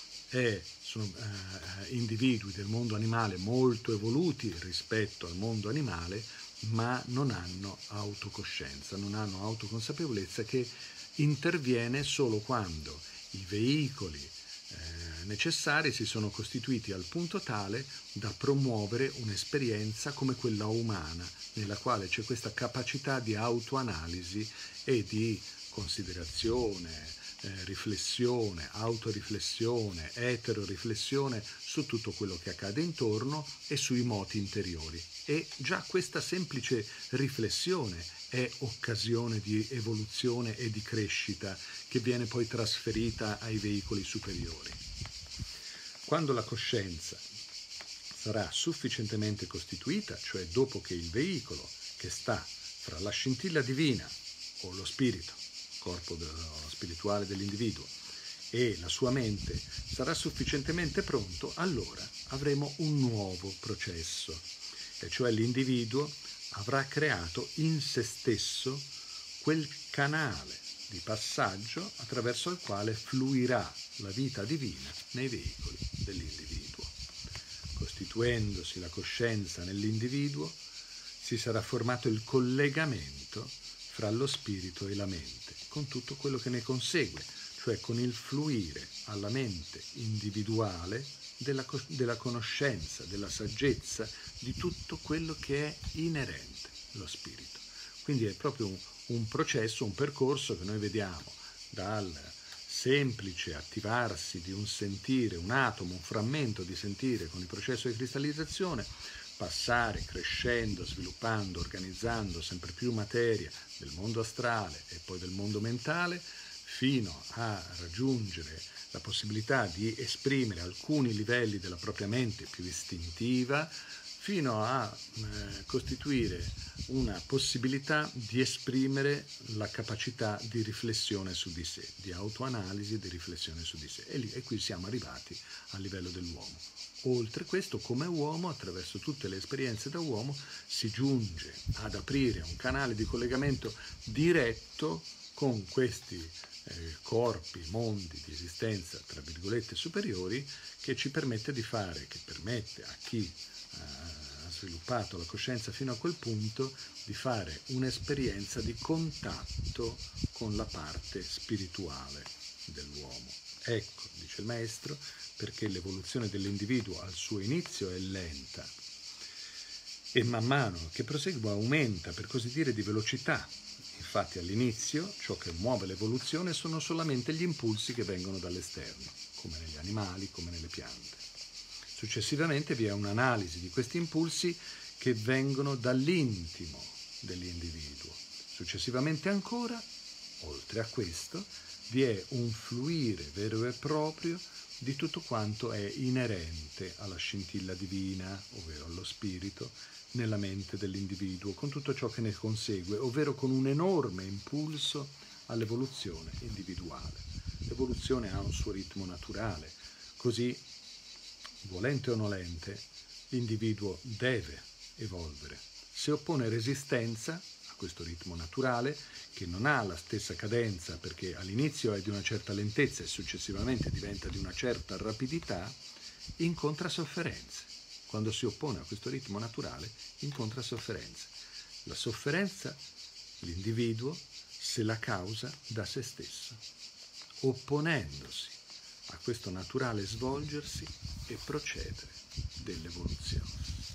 sono individui del mondo animale molto evoluti rispetto al mondo animale, ma non hanno autocoscienza, non hanno autoconsapevolezza, che interviene solo quando i veicoli necessari si sono costituiti al punto tale da promuovere un'esperienza come quella umana, nella quale c'è questa capacità di autoanalisi e di considerazione, riflessione, autoriflessione, eteroriflessione su tutto quello che accade intorno e sui moti interiori. E già questa semplice riflessione è occasione di evoluzione e di crescita che viene poi trasferita ai veicoli superiori. Quando la coscienza sarà sufficientemente costituita, cioè dopo che il veicolo che sta fra la scintilla divina o lo spirito, corpo spirituale dell'individuo, e la sua mente sarà sufficientemente pronto, allora avremo un nuovo processo, e cioè l'individuo avrà creato in se stesso quel canale di passaggio attraverso il quale fluirà la vita divina nei veicoli dell'individuo. Costituendosi la coscienza nell'individuo, si sarà formato il collegamento fra lo spirito e la mente, con tutto quello che ne consegue, cioè con il fluire alla mente individuale della conoscenza, della saggezza, di tutto quello che è inerente allo spirito. Quindi è proprio un processo, un percorso che noi vediamo dal semplice attivarsi di un sentire, un atomo, un frammento di sentire con il processo di cristallizzazione, passare crescendo, sviluppando, organizzando sempre più materia del mondo astrale e poi del mondo mentale, fino a raggiungere la possibilità di esprimere alcuni livelli della propria mente più istintiva, fino a costituire una possibilità di esprimere la capacità di riflessione su di sé, di autoanalisi, di riflessione su di sé. E qui siamo arrivati al livello dell'uomo. Oltre questo, come uomo, attraverso tutte le esperienze da uomo, si giunge ad aprire un canale di collegamento diretto con questi corpi, mondi di esistenza, tra virgolette, superiori, che ci permette di fare, che permette a chi ha sviluppato la coscienza fino a quel punto, di fare un'esperienza di contatto con la parte spirituale dell'uomo. Ecco, dice il maestro, perché l'evoluzione dell'individuo al suo inizio è lenta e man mano che prosegue aumenta, per così dire, di velocità. Infatti all'inizio ciò che muove l'evoluzione sono solamente gli impulsi che vengono dall'esterno, come negli animali, come nelle piante. Successivamente vi è un'analisi di questi impulsi che vengono dall'intimo dell'individuo. Successivamente ancora, oltre a questo, vi è un fluire vero e proprio di tutto quanto è inerente alla scintilla divina, ovvero allo spirito, nella mente dell'individuo, con tutto ciò che ne consegue, ovvero con un enorme impulso all'evoluzione individuale. L'evoluzione ha un suo ritmo naturale, così, volente o nolente, l'individuo deve evolvere. Se oppone resistenza a questo ritmo naturale, che non ha la stessa cadenza perché all'inizio è di una certa lentezza e successivamente diventa di una certa rapidità, incontra sofferenze. Quando si oppone a questo ritmo naturale, incontra sofferenze. La sofferenza, l'individuo se la causa da se stesso, opponendosi a questo naturale svolgersi e procedere dell'evoluzione.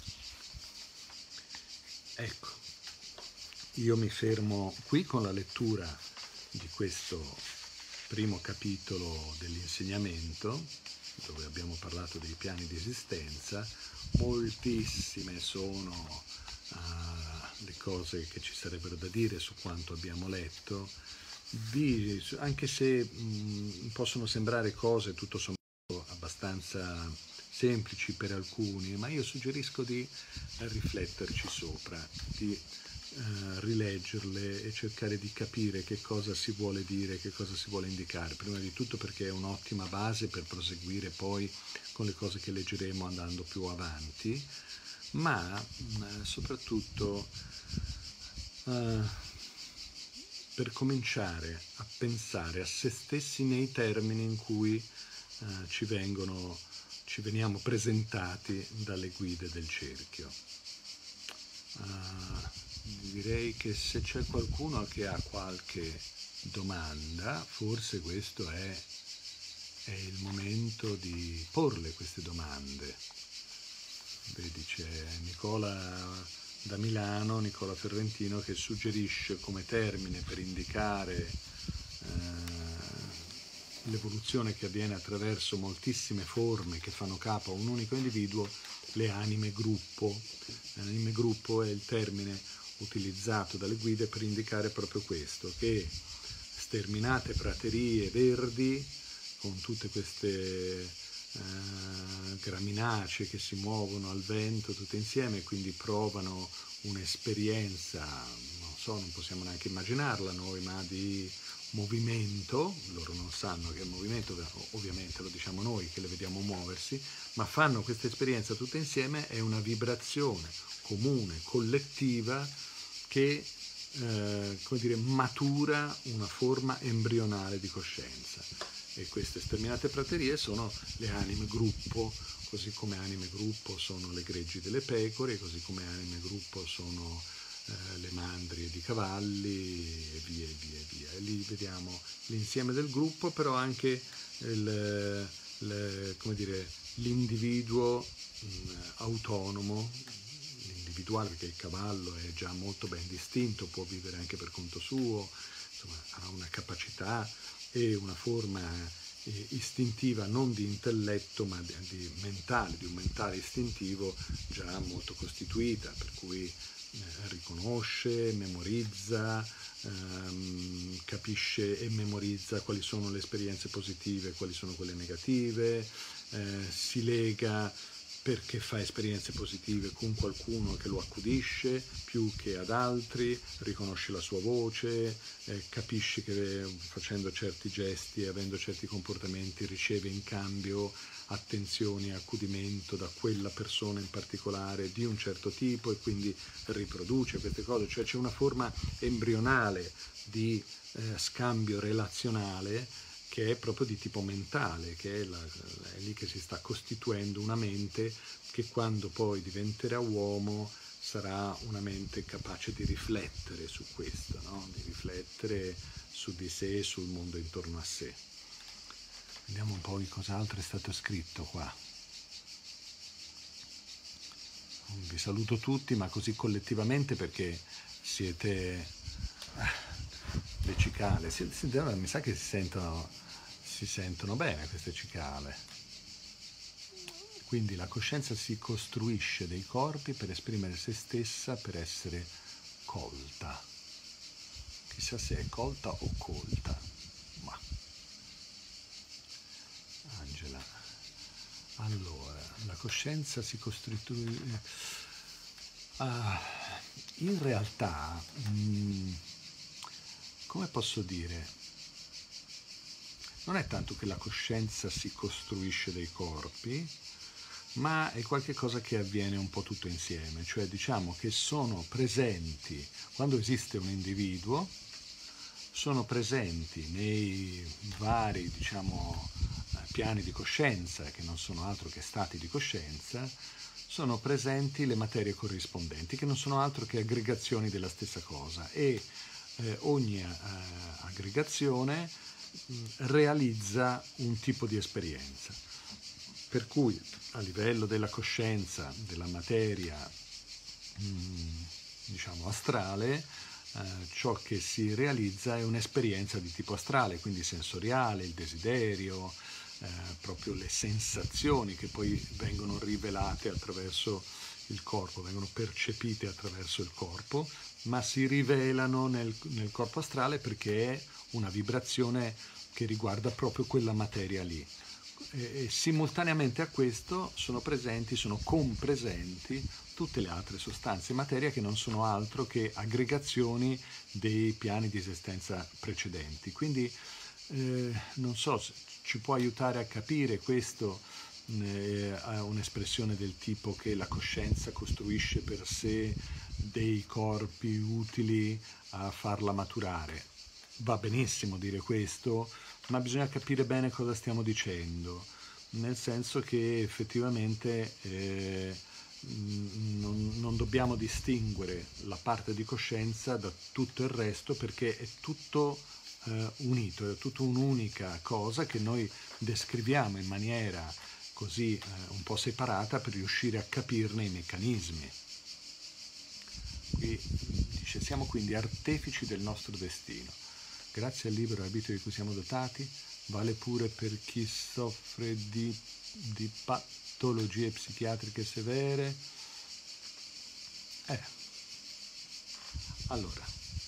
Ecco, io mi fermo qui con la lettura di questo primo capitolo dell'insegnamento, dove abbiamo parlato dei piani di esistenza. Moltissime sono le cose che ci sarebbero da dire su quanto abbiamo letto, anche se possono sembrare cose tutto sommato abbastanza semplici per alcuni, ma io suggerisco di rifletterci sopra, di rileggerle e cercare di capire che cosa si vuole dire, che cosa si vuole indicare, prima di tutto perché è un'ottima base per proseguire poi con le cose che leggeremo andando più avanti, ma soprattutto per cominciare a pensare a se stessi nei termini in cui ci veniamo presentati dalle guide del cerchio. Direi che se c'è qualcuno che ha qualche domanda, forse questo è il momento di porle queste domande. Vedi, c'è Nicola da Milano, Nicola Ferrentino, che suggerisce come termine per indicare l'evoluzione che avviene attraverso moltissime forme che fanno capo a un unico individuo, le anime gruppo. L'anime gruppo è il termine utilizzato dalle guide per indicare proprio questo, che sterminate praterie verdi con tutte queste graminacee che si muovono al vento tutte insieme, quindi provano un'esperienza, non so, non possiamo neanche immaginarla noi, ma di movimento. Loro non sanno che è movimento, ovviamente lo diciamo noi che le vediamo muoversi, ma fanno questa esperienza tutte insieme, è una vibrazione comune, collettiva, che come dire, matura una forma embrionale di coscienza. E queste sterminate praterie sono le anime gruppo, così come anime gruppo sono le greggi delle pecore, così come anime gruppo sono le mandrie di cavalli, e via e via e via. E lì vediamo l'insieme del gruppo, però anche come dire, l'individuo autonomo, l'individuale, perché il cavallo è già molto ben distinto, può vivere anche per conto suo, insomma, ha una capacità e una forma istintiva, non di intelletto ma di mentale, di un mentale istintivo già molto costituita, per cui riconosce, memorizza, capisce e memorizza quali sono le esperienze positive, quali sono quelle negative, si lega perché fa esperienze positive con qualcuno che lo accudisce più che ad altri, riconosce la sua voce, capisce che facendo certi gesti e avendo certi comportamenti riceve in cambio attenzioni e accudimento da quella persona in particolare di un certo tipo e quindi riproduce queste cose, cioè c'è una forma embrionale di scambio relazionale che è proprio di tipo mentale, che è lì che si sta costituendo una mente che quando poi diventerà uomo sarà una mente capace di riflettere su questo, no? Di riflettere su di sé e sul mondo intorno a sé. Vediamo un po' di cos'altro è stato scritto qua. Vi saluto tutti, ma così collettivamente, perché siete le cicale. Mi sa che si sentono bene queste cicale. Quindi la coscienza si costruisce dei corpi per esprimere se stessa, per essere colta. Chissà se è colta o colta. Ma Angela. Allora, la coscienza si costituisce. In realtà, come posso dire, non è tanto che la coscienza si costruisce dei corpi, ma è qualcosa che avviene un po' tutto insieme, cioè diciamo che sono presenti, quando esiste un individuo, sono presenti nei vari, diciamo, piani di coscienza, che non sono altro che stati di coscienza, sono presenti le materie corrispondenti, che non sono altro che aggregazioni della stessa cosa, e ogni aggregazione realizza un tipo di esperienza. Per cui a livello della coscienza, della materia, diciamo astrale, ciò che si realizza è un'esperienza di tipo astrale, quindi sensoriale, il desiderio, proprio le sensazioni che poi vengono rivelate attraverso il corpo, vengono percepite attraverso il corpo, ma si rivelano nel corpo astrale perché è una vibrazione che riguarda proprio quella materia lì. E simultaneamente a questo sono compresenti tutte le altre sostanze e materia che non sono altro che aggregazioni dei piani di esistenza precedenti. Quindi non so se ci può aiutare a capire questo, un'espressione del tipo che la coscienza costruisce per sé dei corpi utili a farla maturare. Va benissimo dire questo, ma bisogna capire bene cosa stiamo dicendo, nel senso che effettivamente non dobbiamo distinguere la parte di coscienza da tutto il resto, perché è tutto unito, è tutta un'unica cosa che noi descriviamo in maniera così un po' separata per riuscire a capirne i meccanismi. Qui dice: siamo quindi artefici del nostro destino. Grazie al libero arbitrio di cui siamo dotati, vale pure per chi soffre di patologie psichiatriche severe. Allora,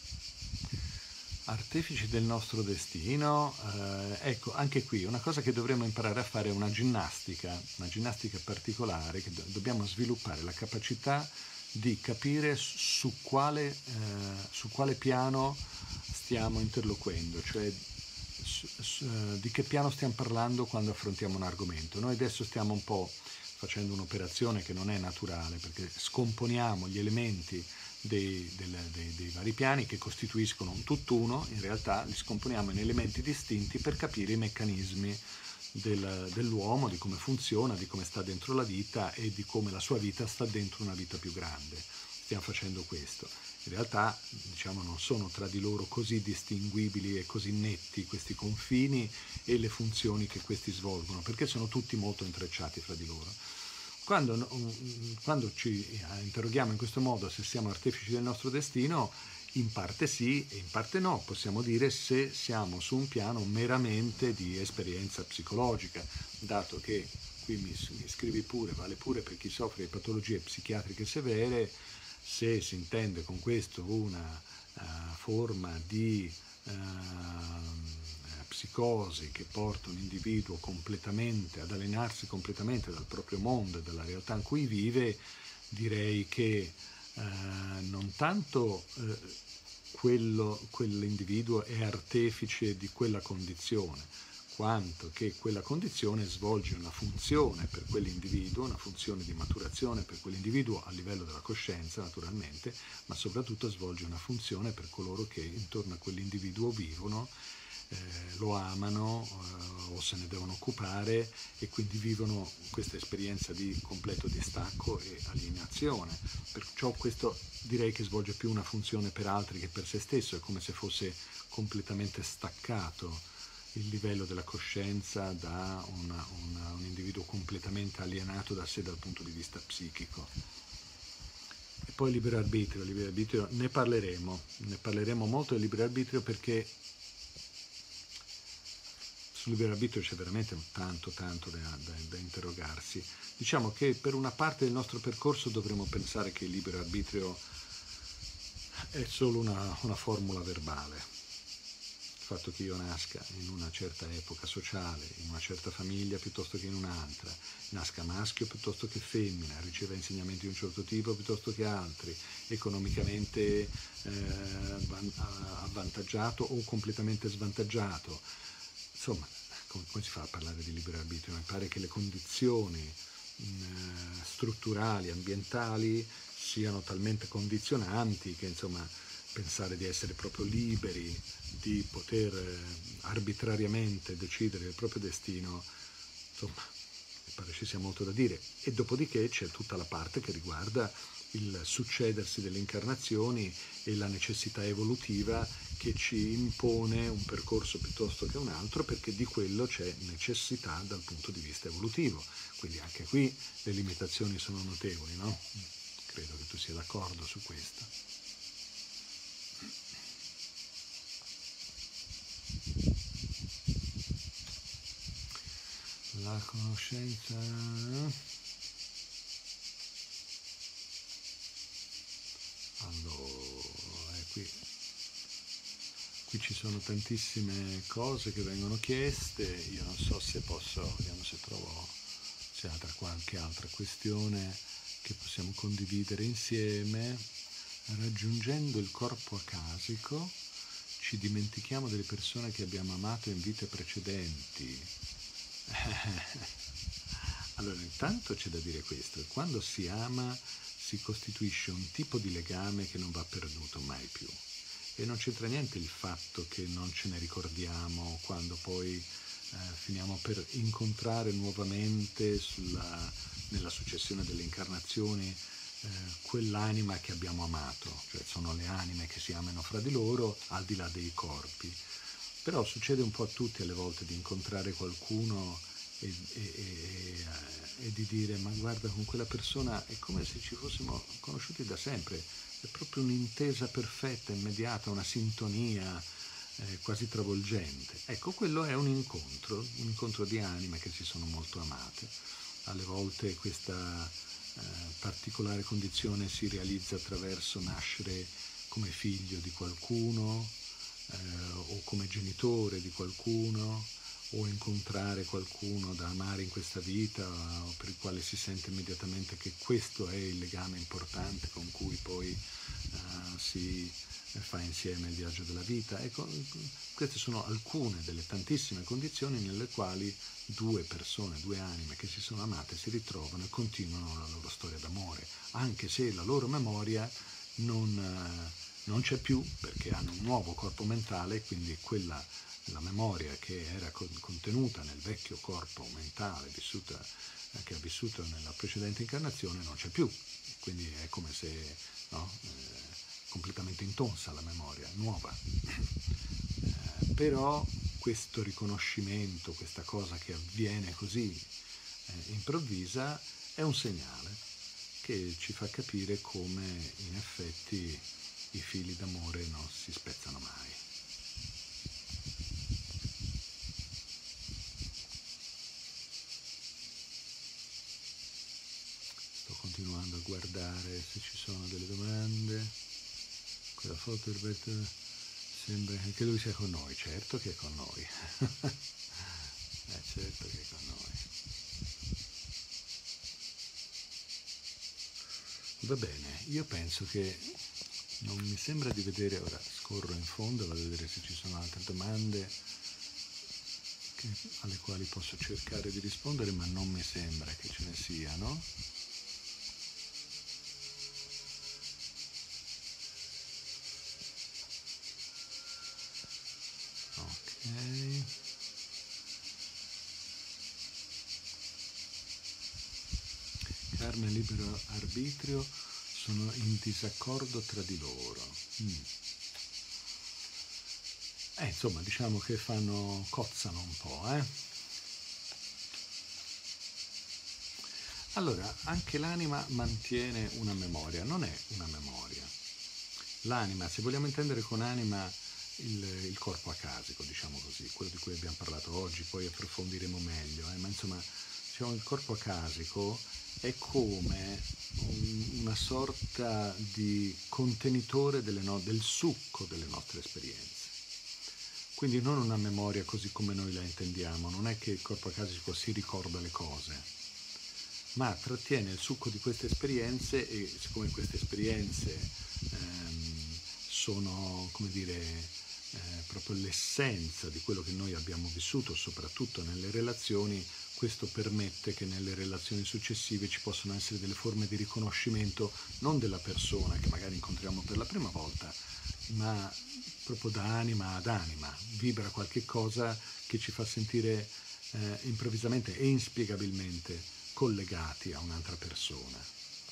artefici del nostro destino, ecco, anche qui una cosa che dovremmo imparare a fare è una ginnastica particolare, che dobbiamo sviluppare la capacità di capire su quale piano stiamo interloquendo, cioè di che piano stiamo parlando quando affrontiamo un argomento. Noi adesso stiamo un po' facendo un'operazione che non è naturale, perché scomponiamo gli elementi dei vari piani che costituiscono un tutt'uno, in realtà li scomponiamo in elementi distinti per capire i meccanismi dell'uomo, di come funziona, di come sta dentro la vita e di come la sua vita sta dentro una vita più grande. Stiamo facendo questo. In realtà, diciamo, non sono tra di loro così distinguibili e così netti questi confini e le funzioni che questi svolgono, perché sono tutti molto intrecciati fra di loro. Quando ci interroghiamo in questo modo se siamo artefici del nostro destino, in parte sì e in parte no, possiamo dire se siamo su un piano meramente di esperienza psicologica, dato che qui mi scrivi pure, vale pure per chi soffre di patologie psichiatriche severe, se si intende con questo una forma di psicosi che porta un individuo completamente ad alienarsi completamente dal proprio mondo e dalla realtà in cui vive, direi che non tanto quell'individuo è artefice di quella condizione, quanto che quella condizione svolge una funzione per quell'individuo, una funzione di maturazione per quell'individuo a livello della coscienza naturalmente, ma soprattutto svolge una funzione per coloro che intorno a quell'individuo vivono, lo amano o se ne devono occupare e quindi vivono questa esperienza di completo distacco e alienazione. Perciò questo direi che svolge più una funzione per altri che per se stesso, è come se fosse completamente staccato il livello della coscienza da un individuo completamente alienato da sé dal punto di vista psichico. E poi il libero arbitrio ne parleremo molto del libero arbitrio, perché sul libero arbitrio c'è veramente tanto da interrogarsi. Diciamo che per una parte del nostro percorso dovremmo pensare che il libero arbitrio è solo una formula verbale. Il fatto che io nasca in una certa epoca sociale, in una certa famiglia piuttosto che in un'altra, nasca maschio piuttosto che femmina, riceva insegnamenti di un certo tipo piuttosto che altri, economicamente avvantaggiato o completamente svantaggiato. Insomma, come si fa a parlare di libero arbitrio? Mi pare che le condizioni strutturali, ambientali siano talmente condizionanti che, insomma, pensare di essere proprio liberi, di poter arbitrariamente decidere il proprio destino, insomma, mi pare ci sia molto da dire. E dopodiché c'è tutta la parte che riguarda il succedersi delle incarnazioni e la necessità evolutiva che ci impone un percorso piuttosto che un altro, perché di quello c'è necessità dal punto di vista evolutivo. Quindi anche qui le limitazioni sono notevoli, no? Credo che tu sia d'accordo su questo. La conoscenza... Allora, qui ci sono tantissime cose che vengono chieste, io non so se posso, vediamo se trovo, se c'è qualche altra questione che possiamo condividere insieme. Raggiungendo il corpo akashico ci dimentichiamo delle persone che abbiamo amato in vite precedenti. Allora, intanto c'è da dire questo: quando si ama si costituisce un tipo di legame che non va perduto mai più, e non c'entra niente il fatto che non ce ne ricordiamo quando poi finiamo per incontrare nuovamente nella successione delle incarnazioni quell'anima che abbiamo amato, cioè sono le anime che si amano fra di loro al di là dei corpi. Però succede un po' a tutti alle volte di incontrare qualcuno e di dire: ma guarda, con quella persona è come se ci fossimo conosciuti da sempre, è proprio un'intesa perfetta, immediata, una sintonia quasi travolgente. Ecco, quello è un incontro di anime che si sono molto amate. Alle volte questa particolare condizione si realizza attraverso nascere come figlio di qualcuno o come genitore di qualcuno, o incontrare qualcuno da amare in questa vita o per il quale si sente immediatamente che questo è il legame importante con cui poi si fa insieme il viaggio della vita. Ecco, queste sono alcune delle tantissime condizioni nelle quali due persone, due anime che si sono amate si ritrovano e continuano la loro storia d'amore, anche se la loro memoria non c'è più, perché hanno un nuovo corpo mentale, quindi la memoria che era contenuta nel vecchio corpo mentale che ha vissuto nella precedente incarnazione non c'è più, quindi è come se completamente intonsa la memoria nuova. Però questo riconoscimento, questa cosa che avviene così improvvisa, è un segnale che ci fa capire come in effetti i fili d'amore non si spezzano mai. Sto continuando a guardare se ci sono delle domande. Quella foto di Roberto sembra che lui sia con noi. Certo che è con noi. Certo che è con noi. Va bene, io penso che non mi sembra di vedere, ora scorro in fondo, vado a vedere se ci sono altre domande alle quali posso cercare di rispondere, ma non mi sembra che ce ne siano. Ok. Carne e libero arbitrio sono in disaccordo tra di loro. Insomma, diciamo che cozzano un po', Allora, anche l'anima mantiene una memoria, non è una memoria. L'anima, se vogliamo intendere con anima il corpo akashico, diciamo così, quello di cui abbiamo parlato oggi, poi approfondiremo meglio, ma insomma, diciamo, il corpo akashico è come una sorta di contenitore del succo delle nostre esperienze. Quindi non una memoria così come noi la intendiamo, non è che il corpo akashico si ricorda le cose, ma trattiene il succo di queste esperienze, e siccome queste esperienze sono, come dire, proprio l'essenza di quello che noi abbiamo vissuto, soprattutto nelle relazioni, questo permette che nelle relazioni successive ci possano essere delle forme di riconoscimento non della persona che magari incontriamo per la prima volta, ma proprio da anima ad anima vibra qualche cosa che ci fa sentire improvvisamente e inspiegabilmente collegati a un'altra persona.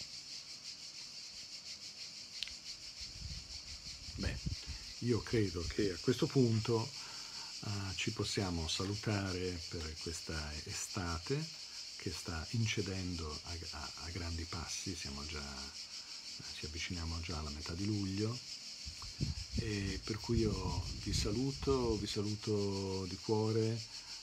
Beh, io credo che a questo punto ci possiamo salutare per questa estate che sta incedendo a grandi passi, ci avviciniamo già alla metà di luglio, e per cui io vi saluto di cuore.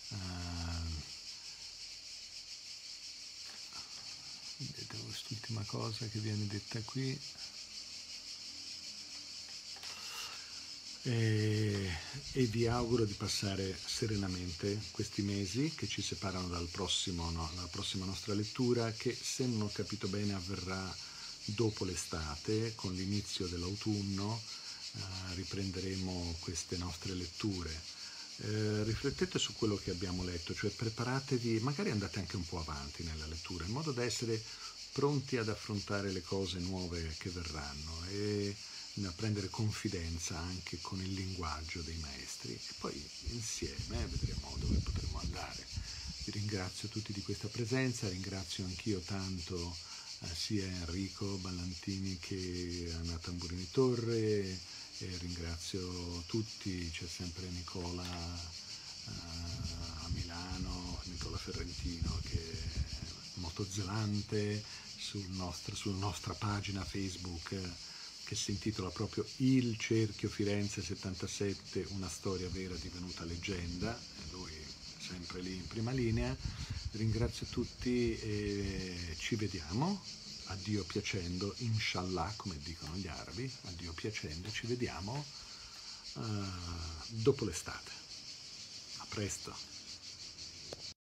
Vedete quest'ultima cosa che viene detta qui. E e vi auguro di passare serenamente questi mesi che ci separano dalla prossima nostra lettura, che se non ho capito bene avverrà dopo l'estate, con l'inizio dell'autunno. Riprenderemo queste nostre letture. Riflettete su quello che abbiamo letto, cioè preparatevi, magari andate anche un po' avanti nella lettura, in modo da essere pronti ad affrontare le cose nuove che verranno e a prendere confidenza anche con il linguaggio dei maestri, e poi insieme vedremo dove potremo andare. Vi ringrazio tutti di questa presenza, ringrazio anch'io tanto sia Enrico Ballantini che Anna Tamburini Torre, e ringrazio tutti, c'è sempre Nicola a Milano, Nicola Ferrentino, che è molto zelante sulla nostra pagina Facebook, che si intitola proprio Il Cerchio Firenze 77, una storia vera divenuta leggenda, e lui è sempre lì in prima linea. Ringrazio tutti e ci vediamo, a Dio piacendo, inshallah, come dicono gli arabi, a Dio piacendo, ci vediamo dopo l'estate. A presto.